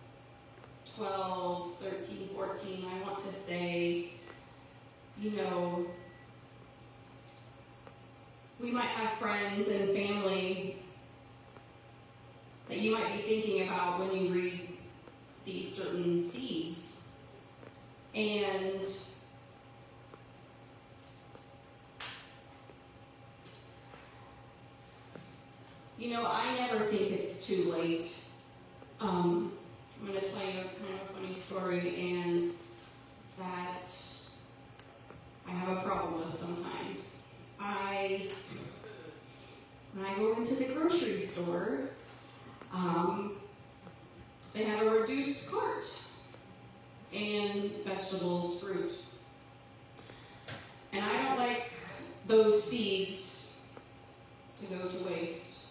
12, 13, 14, I want to say, we might have friends and family that you might be thinking about when you read these certain seeds. And you know, I never think it's too late. I'm going to tell you a kind of funny story, and that I have a problem with sometimes. When I go into the grocery store, they have a reduced cart and vegetables, fruit. And I don't like those seeds to go to waste.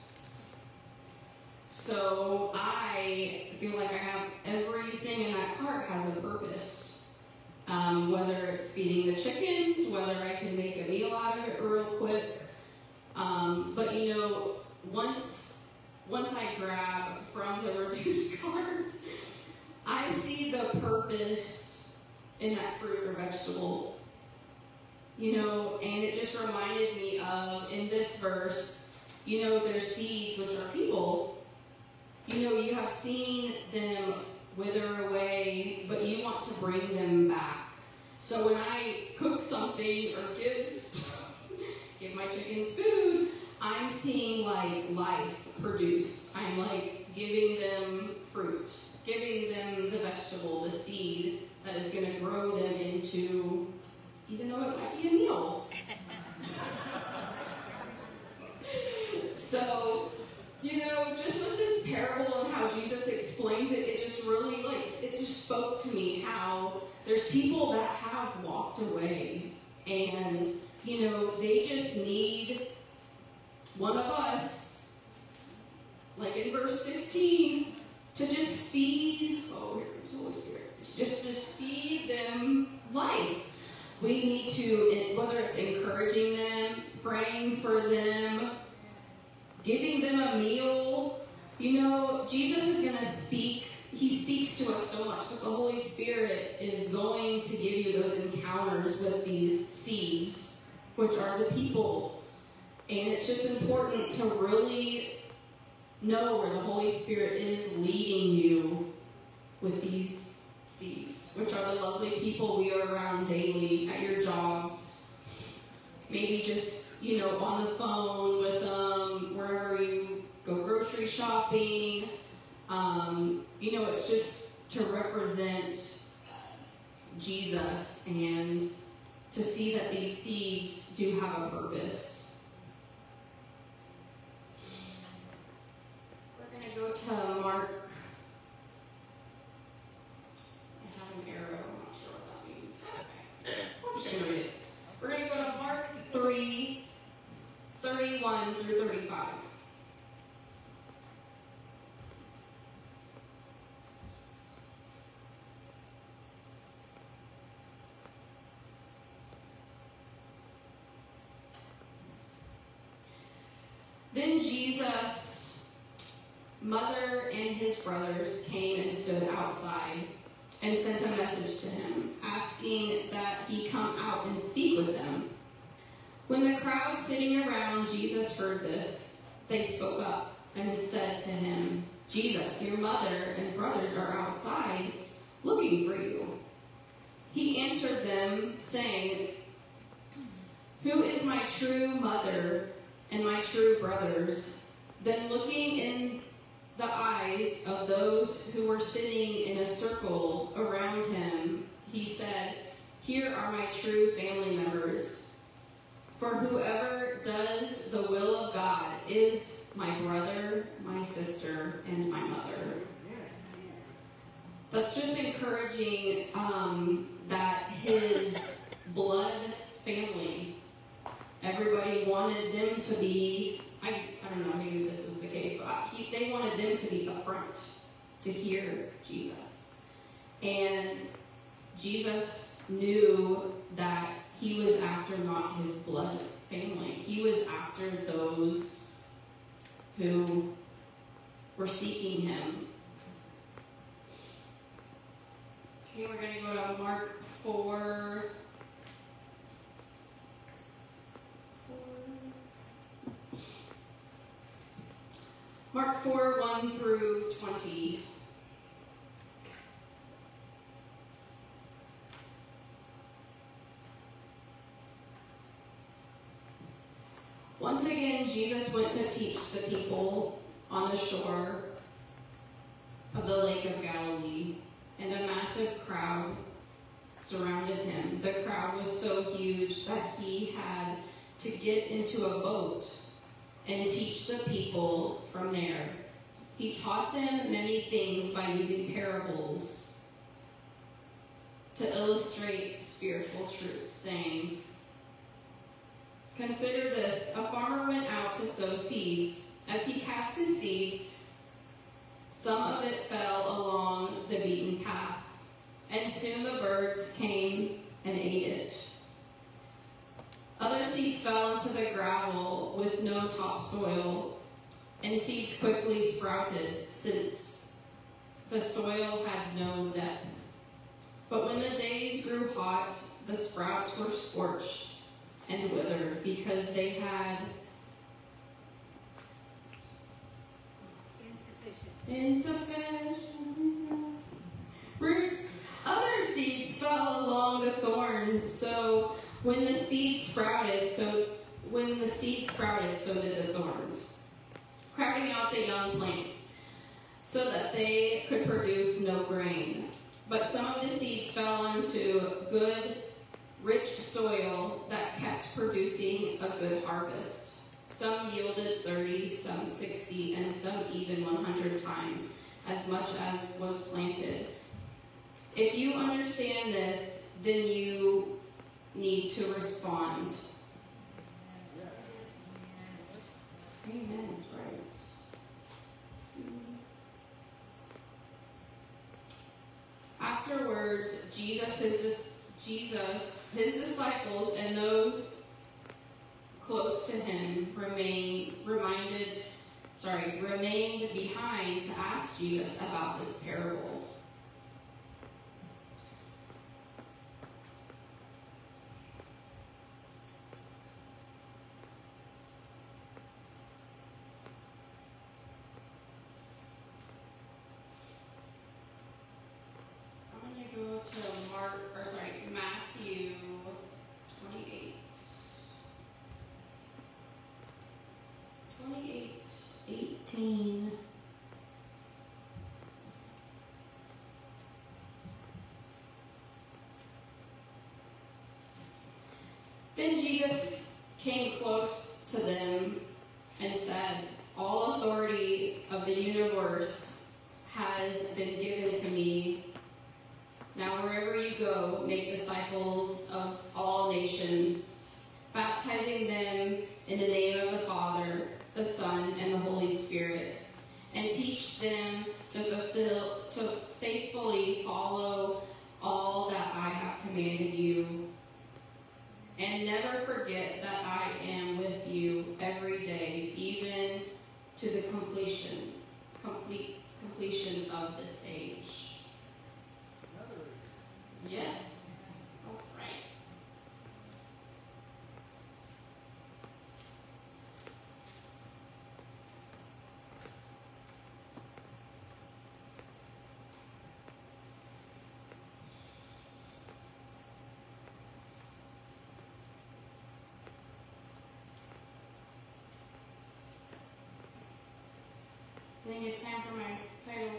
So I feel like I have everything in that cart has a purpose. Whether it's feeding the chickens, whether I can make a meal out of it real quick. But you know, once I grab from the reduced cart, I see the purpose in that fruit or vegetable. You know, and it just reminded me of, in this verse, you know, their seeds, which are people. You know, you have seen them wither away, but you want to bring them back. So when I cook something or give my chickens food, I'm seeing like life produce. I'm like giving them fruit, giving them the vegetable, the seed that is going to grow them into, even though it might be a meal. So, you know, just with this parable and how Jesus explains it, it just really, it just spoke to me how there's people that have walked away and, you know, they just need one of us, like in verse 15, to just feed, oh, here's the Holy Spirit, just feed them life. We need to, whether it's encouraging them, praying for them, giving them a meal. You know, Jesus is going to speak. He speaks to us so much, but the Holy Spirit is going to give you those encounters with these seeds, which are the people. And it's just important to really know where the Holy Spirit is leading you with these seeds, which are the lovely people we are around daily at your jobs. Maybe just, you know, on the phone with them, wherever you go grocery shopping. You know, it's just to represent Jesus and to see that these seeds do have a purpose. We're going to go to Mark. I have an arrow. I'm not sure what that means. Okay. I'm just going to read it. We're going to go to Mark 3, 31 through 35. Then Jesus' mother and his brothers came and stood outside and sent a message to him, asking that he come out and speak with them. When the crowd sitting around Jesus heard this, they spoke up and said to him, "Jesus, your mother and brothers are outside looking for you." He answered them, saying, "Who is my true mother and my true brothers?" Then looking in the eyes of those who were sitting in a circle around him, he said, "Here are my true family members. For whoever does the will of God is my brother, my sister, and my mother." That's just encouraging that his blood family, everybody wanted them to be, I don't know, maybe this is the case, but they wanted them to be up front to hear Jesus. And Jesus knew that he was after not his blood family. He was after those who were seeking him. Okay, we're going to go to Mark 4. Mark 4, 1 through 20. Once again, Jesus went to teach the people on the shore of the Lake of Galilee, and a massive crowd surrounded him. The crowd was so huge that he had to get into a boat and teach the people from there. He taught them many things by using parables to illustrate spiritual truths, saying, "Consider this, a farmer went out to sow seeds. As he cast his seeds, some of it fell along the beaten path, and soon the birds came and ate it. Other seeds fell into the gravel with no topsoil, and seeds quickly sprouted since the soil had no depth. But when the days grew hot, the sprouts were scorched and withered because they had insufficient roots. Other seeds fell along the thorns, so when the seeds sprouted, so did the thorns, crowding out the young plants, so that they could produce no grain. But some of the seeds fell onto good, rich soil that kept producing a good harvest. Some yielded 30, some 60, and some even 100 times as much as was planted. If you understand this, then you need to respond." Amen is right. Afterwards, his disciples, and those close to him remained behind to ask Jesus about this parable. I'm going to go to Matthew 28. 28:18. Then Jesus came close to them and said, "All authority of the universe has been given to me. Now wherever you go, make disciples of all nations, baptizing them in the name of the Father, the Son, and the Holy Spirit, and teach them to faithfully follow all that I have commanded you. And never forget that I am with you every day, even to the completion of this age." Yes, that's right. I think it's time for my title.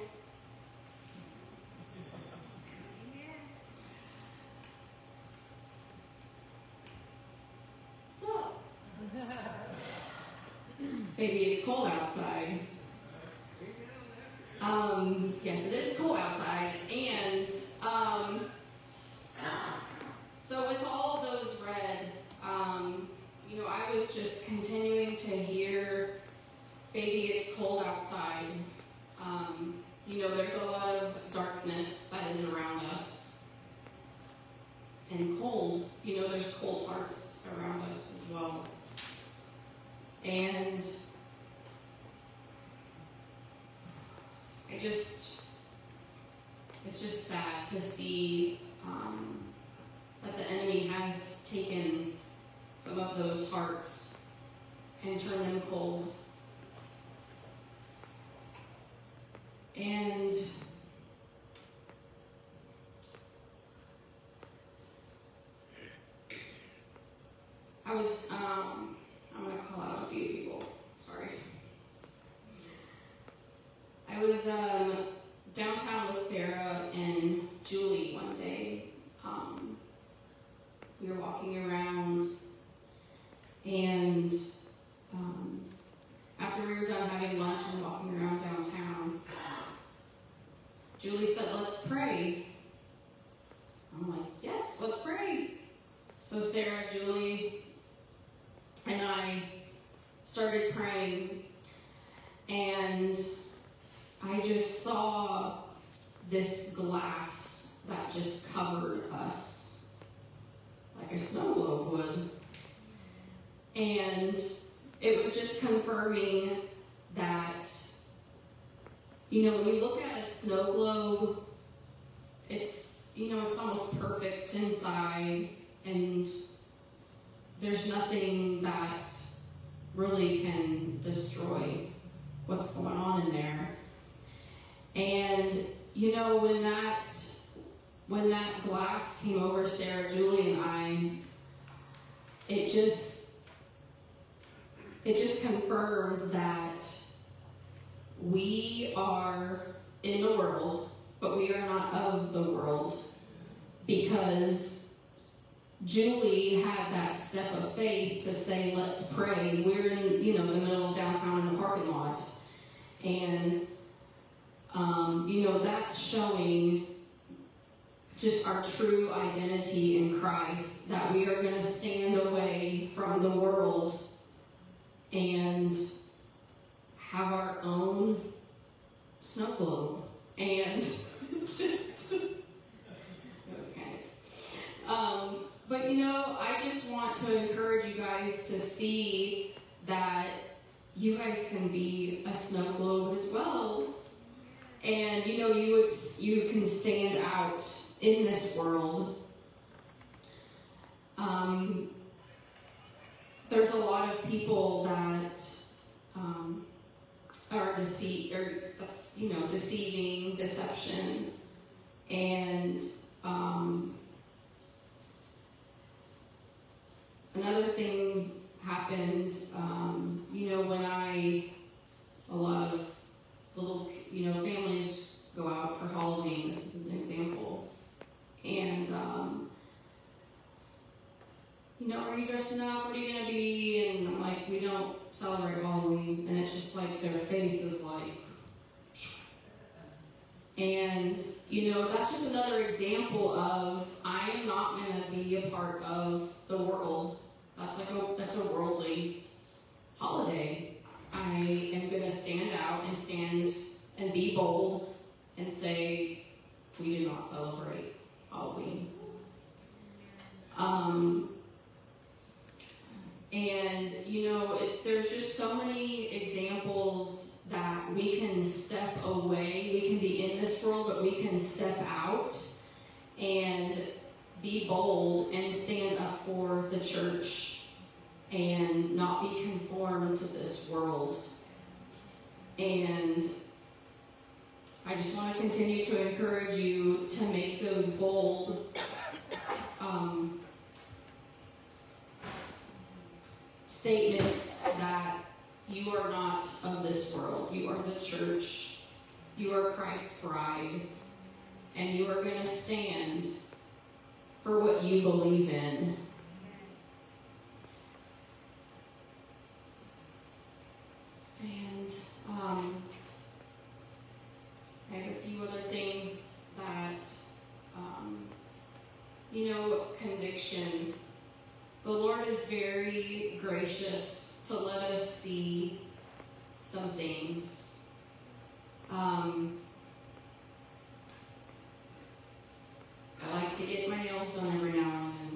So, baby, it's cold outside. Yes, it is cold outside, and so with all those read, I was just continuing to hear, "Baby, it's cold outside." There's a lot of darkness that is around us. And cold, there's cold hearts around us as well. And it's just sad to see that the enemy has taken some of those hearts and turned them cold. And I was, I'm going to call out a few people. Sorry. I was downtown with Sarah and Julie one day. We were walking around, and after we were done having lunch and walking around downtown, Julie said, "Let's pray." I'm like, "Yes, let's pray." So Sarah, Julie, and I started praying, and I just saw this glass that just covered us like a snow globe would. And it was just confirming that, you know, when you look at a snow globe, it's, you know, it's almost perfect inside, and there's nothing that really can destroy what's going on in there. And, you know, when that glass came over Sarah, Julie, and I, it just confirmed that we are in the world, but we are not of the world, because Julie had that step of faith to say, "Let's pray." We're in, you know, the middle of downtown in the parking lot, and you know, that's showing just our true identity in Christ, that we are going to stand away from the world and have our own snow globe. And just, it was kind of, but you know, I just want to encourage you guys to see that you guys can be a snow globe as well. And you know, you can stand out in this world. There's a lot of people that are deceiving, deception, and another thing happened. You know, when a lot of little, you know, families go out for Halloween. This is an example. And, you know, "Are you dressing up? What are you going to be?" And I'm like, "We don't celebrate Halloween." And it's just like their face is like, and, you know, that's just another example of, I am not going to be a part of the world. That's a worldly holiday. I am going to stand out and stand and be bold and say, we do not celebrate Halloween. And, you know, there's just so many examples that we can step away. We can be in this world, but we can step out and be bold and stand up for the church and not be conformed to this world. And I just want to continue to encourage you to make those bold statements that you are not of this world. You are the church. You are Christ's bride. And you are going to stand for what you believe in. And I have a few other things that, you know, conviction. The Lord is very gracious to let us see some things. I like to get my nails done every now and then.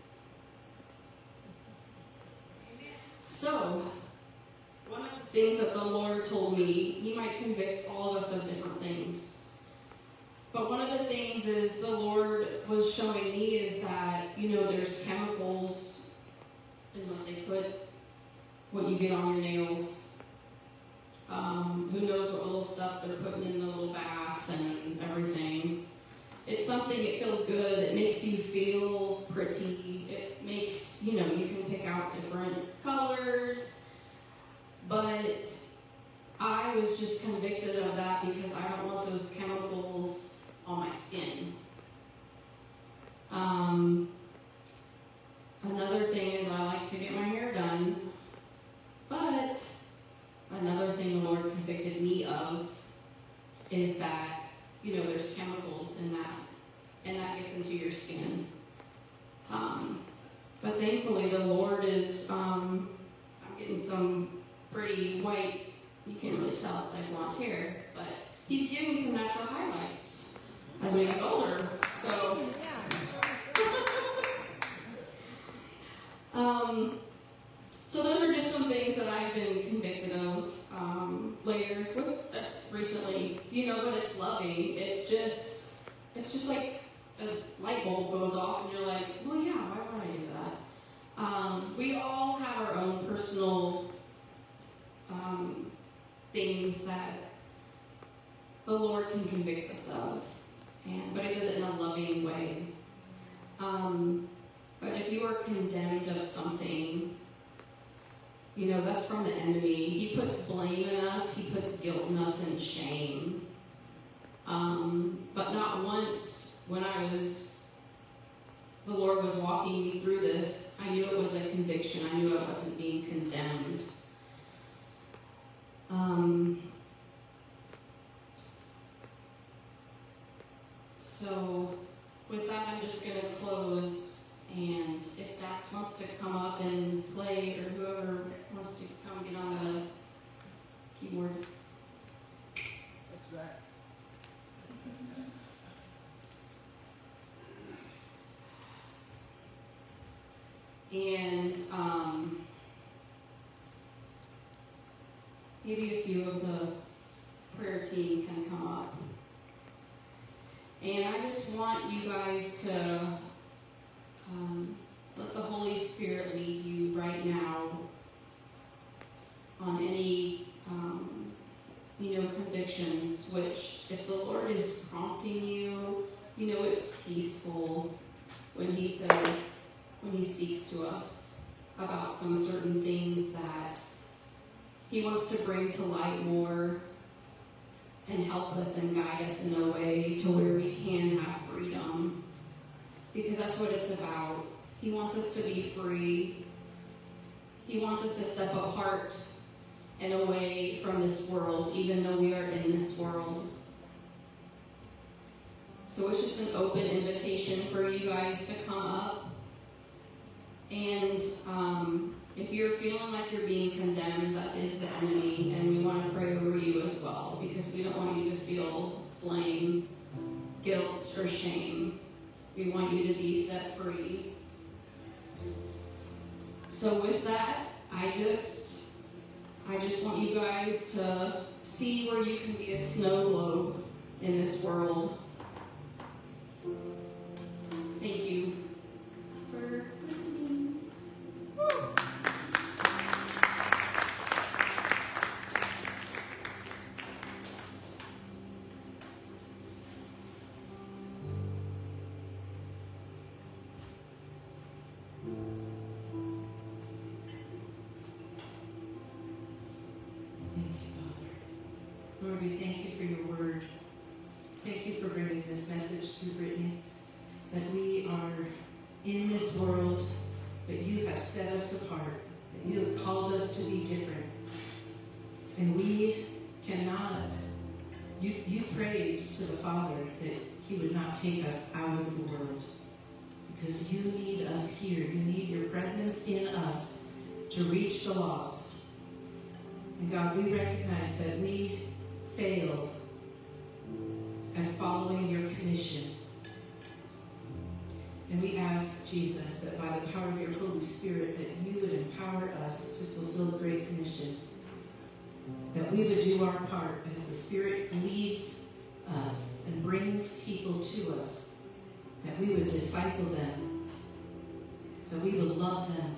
So, one of the things that the Lord told me, He might convict all of us of different things. But one of the things is the Lord was showing me is that, you know, there's chemicals in what they put, what you get on your nails. Who knows what little chemical stuff they're putting in the little bath and everything. It's something, it feels good, it makes you feel pretty, it makes, you can pick out different colors, but I was just convicted of that because I don't want those chemicals on my skin. Another thing is I like to get my hair done, but another thing the Lord convicted me of is that, there's chemicals in that, and that gets into your skin. But thankfully the Lord is, I'm getting some pretty white, you can't really tell it's like blonde hair, but He's giving me some natural highlights as we get older, so. So those are just some things that I've been convicted of recently. But it's loving. It's just like a light bulb goes off, and you're like, well, yeah, why would I do that? We all have our own personal things that the Lord can convict us of, but He does it in a loving way. But if you are condemned of something, that's from the enemy. He puts blame in us. He puts guilt in us and shame. But not once when the Lord was walking me through this, I knew it was a conviction. I knew I wasn't being condemned. So with that, I'm just going to close. And if Dax wants to come up and play, or whoever wants to come get on the keyboard. What's that? And maybe a few of the prayer team can come up. And I just want you guys to let the Holy Spirit lead you right now on any, convictions, which if the Lord is prompting you, it's peaceful when He speaks to us about some certain things that He wants to bring to light more and help us and guide us in a way to where we can have freedom. Because that's what it's about. He wants us to be free. He wants us to step apart and away from this world, even though we are in this world. So it's just an open invitation for you guys to come up. And if you're feeling like you're being condemned, that is the enemy, and we want to pray over you as well, because we don't want you to feel blame, guilt, or shame. We want you to be set free. So with that, I just want you guys to see where you can be a snow globe in this world. Thank you for listening. Lord, we thank you for your word. Thank you for bringing this message to Brittany, that we are in this world, but you have set us apart, that you have called us to be different. And we cannot, you prayed to the Father that He would not take us out of the world, because you need us here. You need your presence in us to reach the lost. And God, we recognize that we fail at following your commission. And we ask, Jesus, that by the power of your Holy Spirit, that you would empower us to fulfill the Great Commission. That we would do our part as the Spirit leads us and brings people to us. That we would disciple them. That we would love them.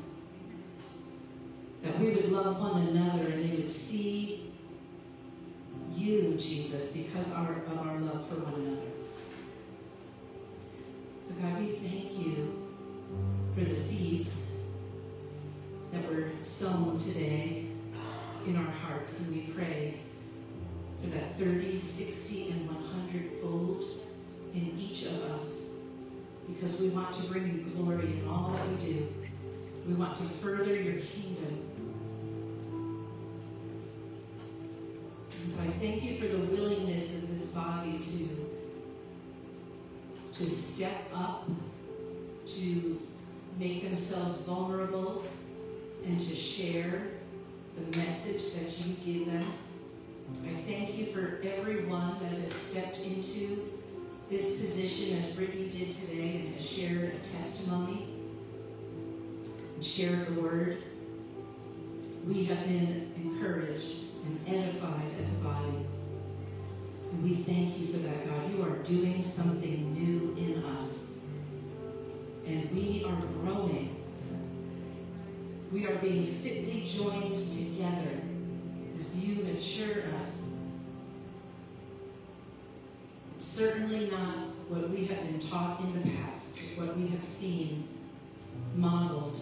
That we would love one another, and they would see you, Jesus, because of our love for one another. So God, we thank you for the seeds that were sown today in our hearts, and we pray for that 30, 60, and 100-fold in each of us, because we want to bring you glory in all that we do. We want to further your kingdom. And so I thank you for the willingness of this body to step up, to make themselves vulnerable, and to share the message that you give them. I thank you for everyone that has stepped into this position, as Brittany did today, and has shared a testimony and shared the word. We have been encouraged and edified as a body. And we thank you for that, God. You are doing something new in us. And we are growing. We are being fitly joined together as you mature us. It's certainly not what we have been taught in the past, what we have seen modeled.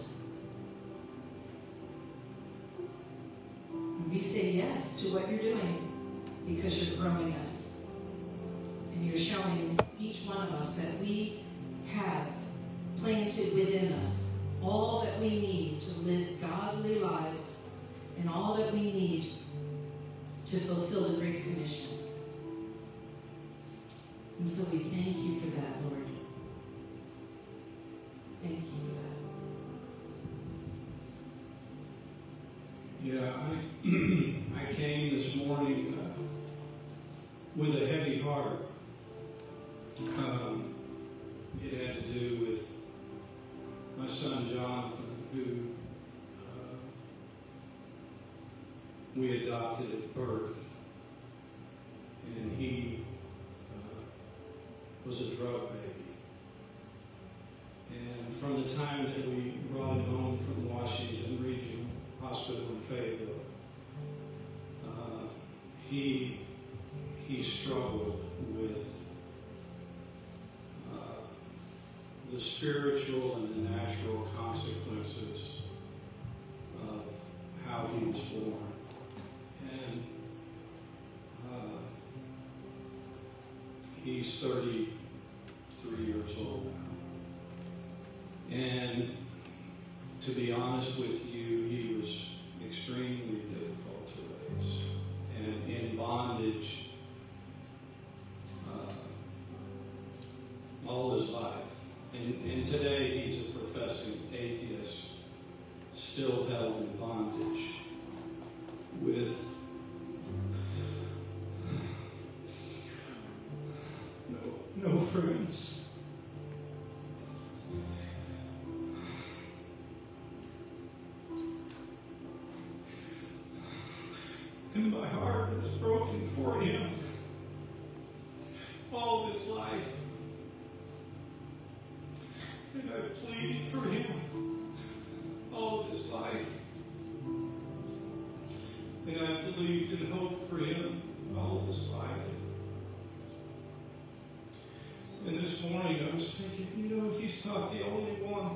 And we say yes to what you're doing because you're growing us. And you're showing each one of us that we have planted within us all that we need to live godly lives and all that we need to fulfill the Great Commission. And so we thank you for that, Lord. Thank you for that. Yeah, I came this morning with a heavy heart. It had to do with my son Jonathan, who we adopted at birth, and he was a drug baby. And from the time that we brought him home from Washington Regional Hospital in Fayetteville, he struggled with the spiritual and the natural consequences of how he was born. And he's 33 years old now. And to be honest with you, he was extremely difficult to raise and in bondage all his life. And today he's a professing atheist, still held in bondage with no friends. And my heart is broken for him all of his life. And I pleaded for him all of his life. And I believed and hoped for him all of his life. And this morning I was thinking, he's not the only one.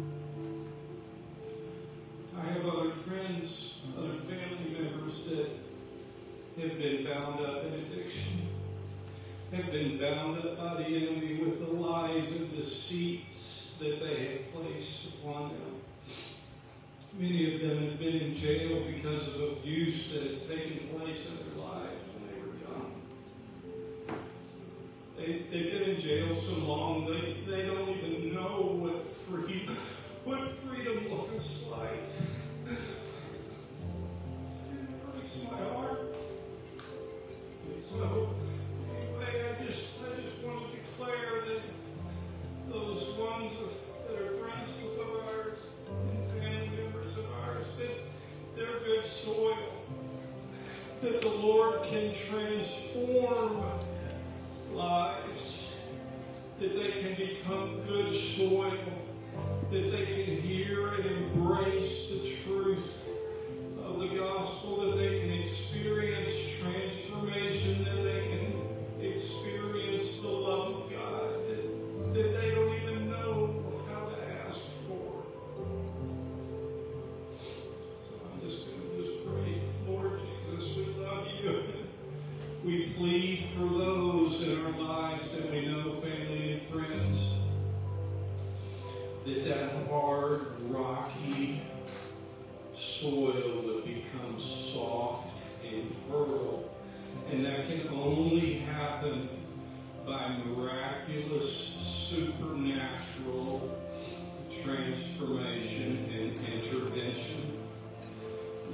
I have other friends, other family members that have been bound up in addiction, have been bound up by the enemy with the lies and deceits that they have placed upon them. Many of them have been in jail because of abuse that had taken place in their lives when they were young. They've been in jail so long they don't even know what freedom looks like. It breaks my heart. So anyway, I just want to declare that those ones that are friends of ours and family members of ours, that they're good soil, that the Lord can transform lives, that they can become good soil, that they can hear and embrace the truth of the gospel, that they can experience transformation, that they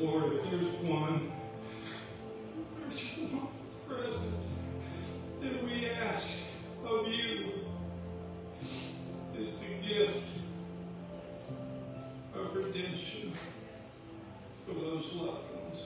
Lord, if there's one present that we ask of you is the gift of redemption for those loved ones.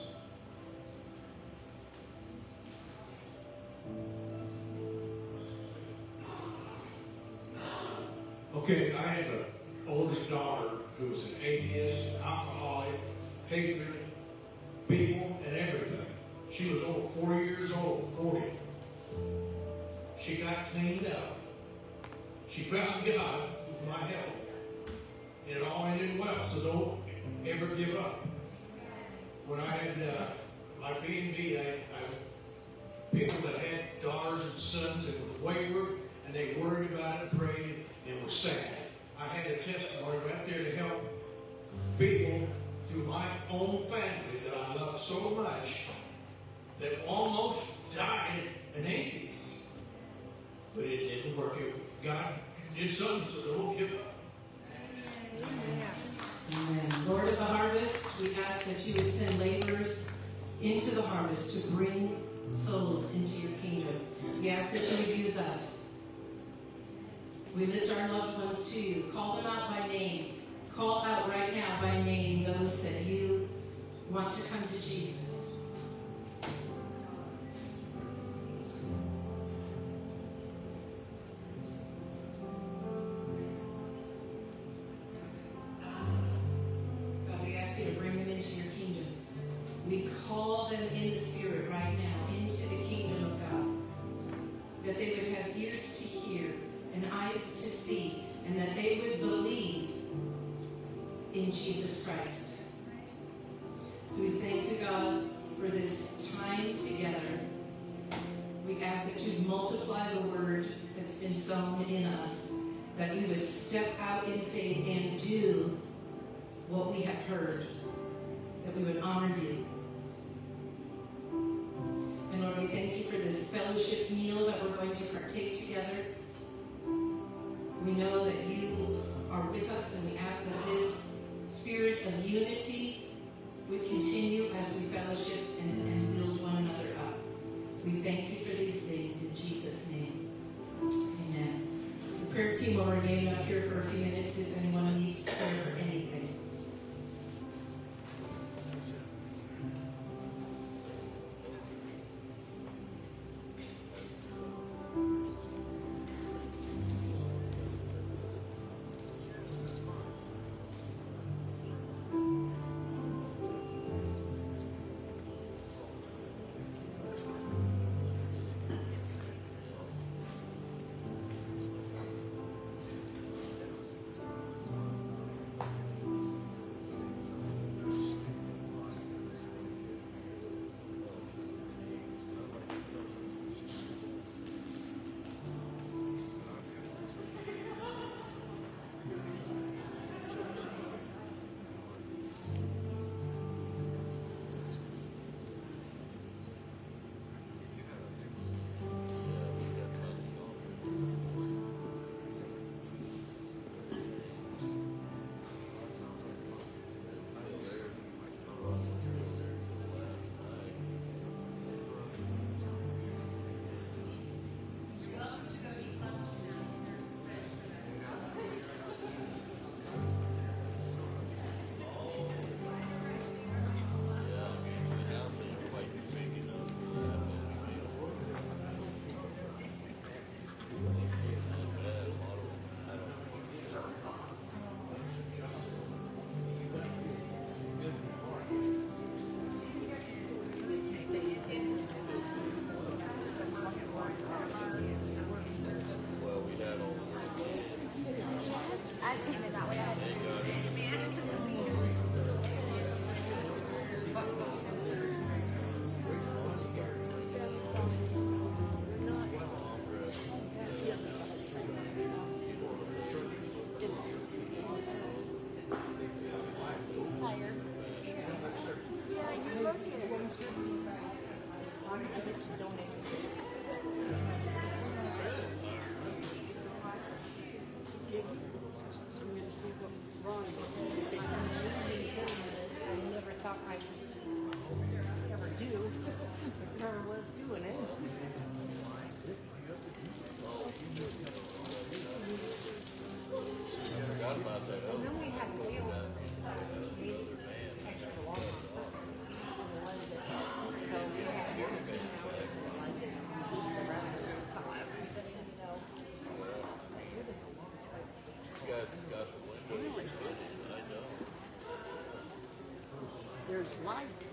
Okay, I have an oldest daughter who was an atheist, alcoholic, hatred, people, and everything. She was over 4 years old, 40. She got cleaned up. She found God with my help. And it all ended well, so don't ever give up. When I had, like B&B, I people that had daughters and sons that were wayward, and they worried about it, prayed, and were sad. I had a testimony right there to help people through my own family that I love so much that almost died an atheist. But it didn't work. God did something, so don't give up. Amen. Lord of the harvest, we ask that you would send laborers into the harvest to bring souls into your kingdom. We ask that you would use us. We lift our loved ones to you. Call them out by name. Call out right now by name those that you want to come to Jesus. God, we ask you to bring them into your kingdom. We call them in the Spirit right now into the kingdom of God. That they would have ears to hear and eyes to see, and that they would believe in Jesus Christ. So we thank you, God, for this time together. We ask that you multiply the word that's been sown in us, that you would step out in faith and do what we have heard, that we would honor you. And Lord, we thank you for this fellowship meal that we're going to partake together. We know that you are with us, and we ask that this spirit of unity would continue as we fellowship and build one another up. We thank you for these things in Jesus' name. Amen. The prayer team will remain up here for a few minutes if anyone needs prayer for anything. there's light.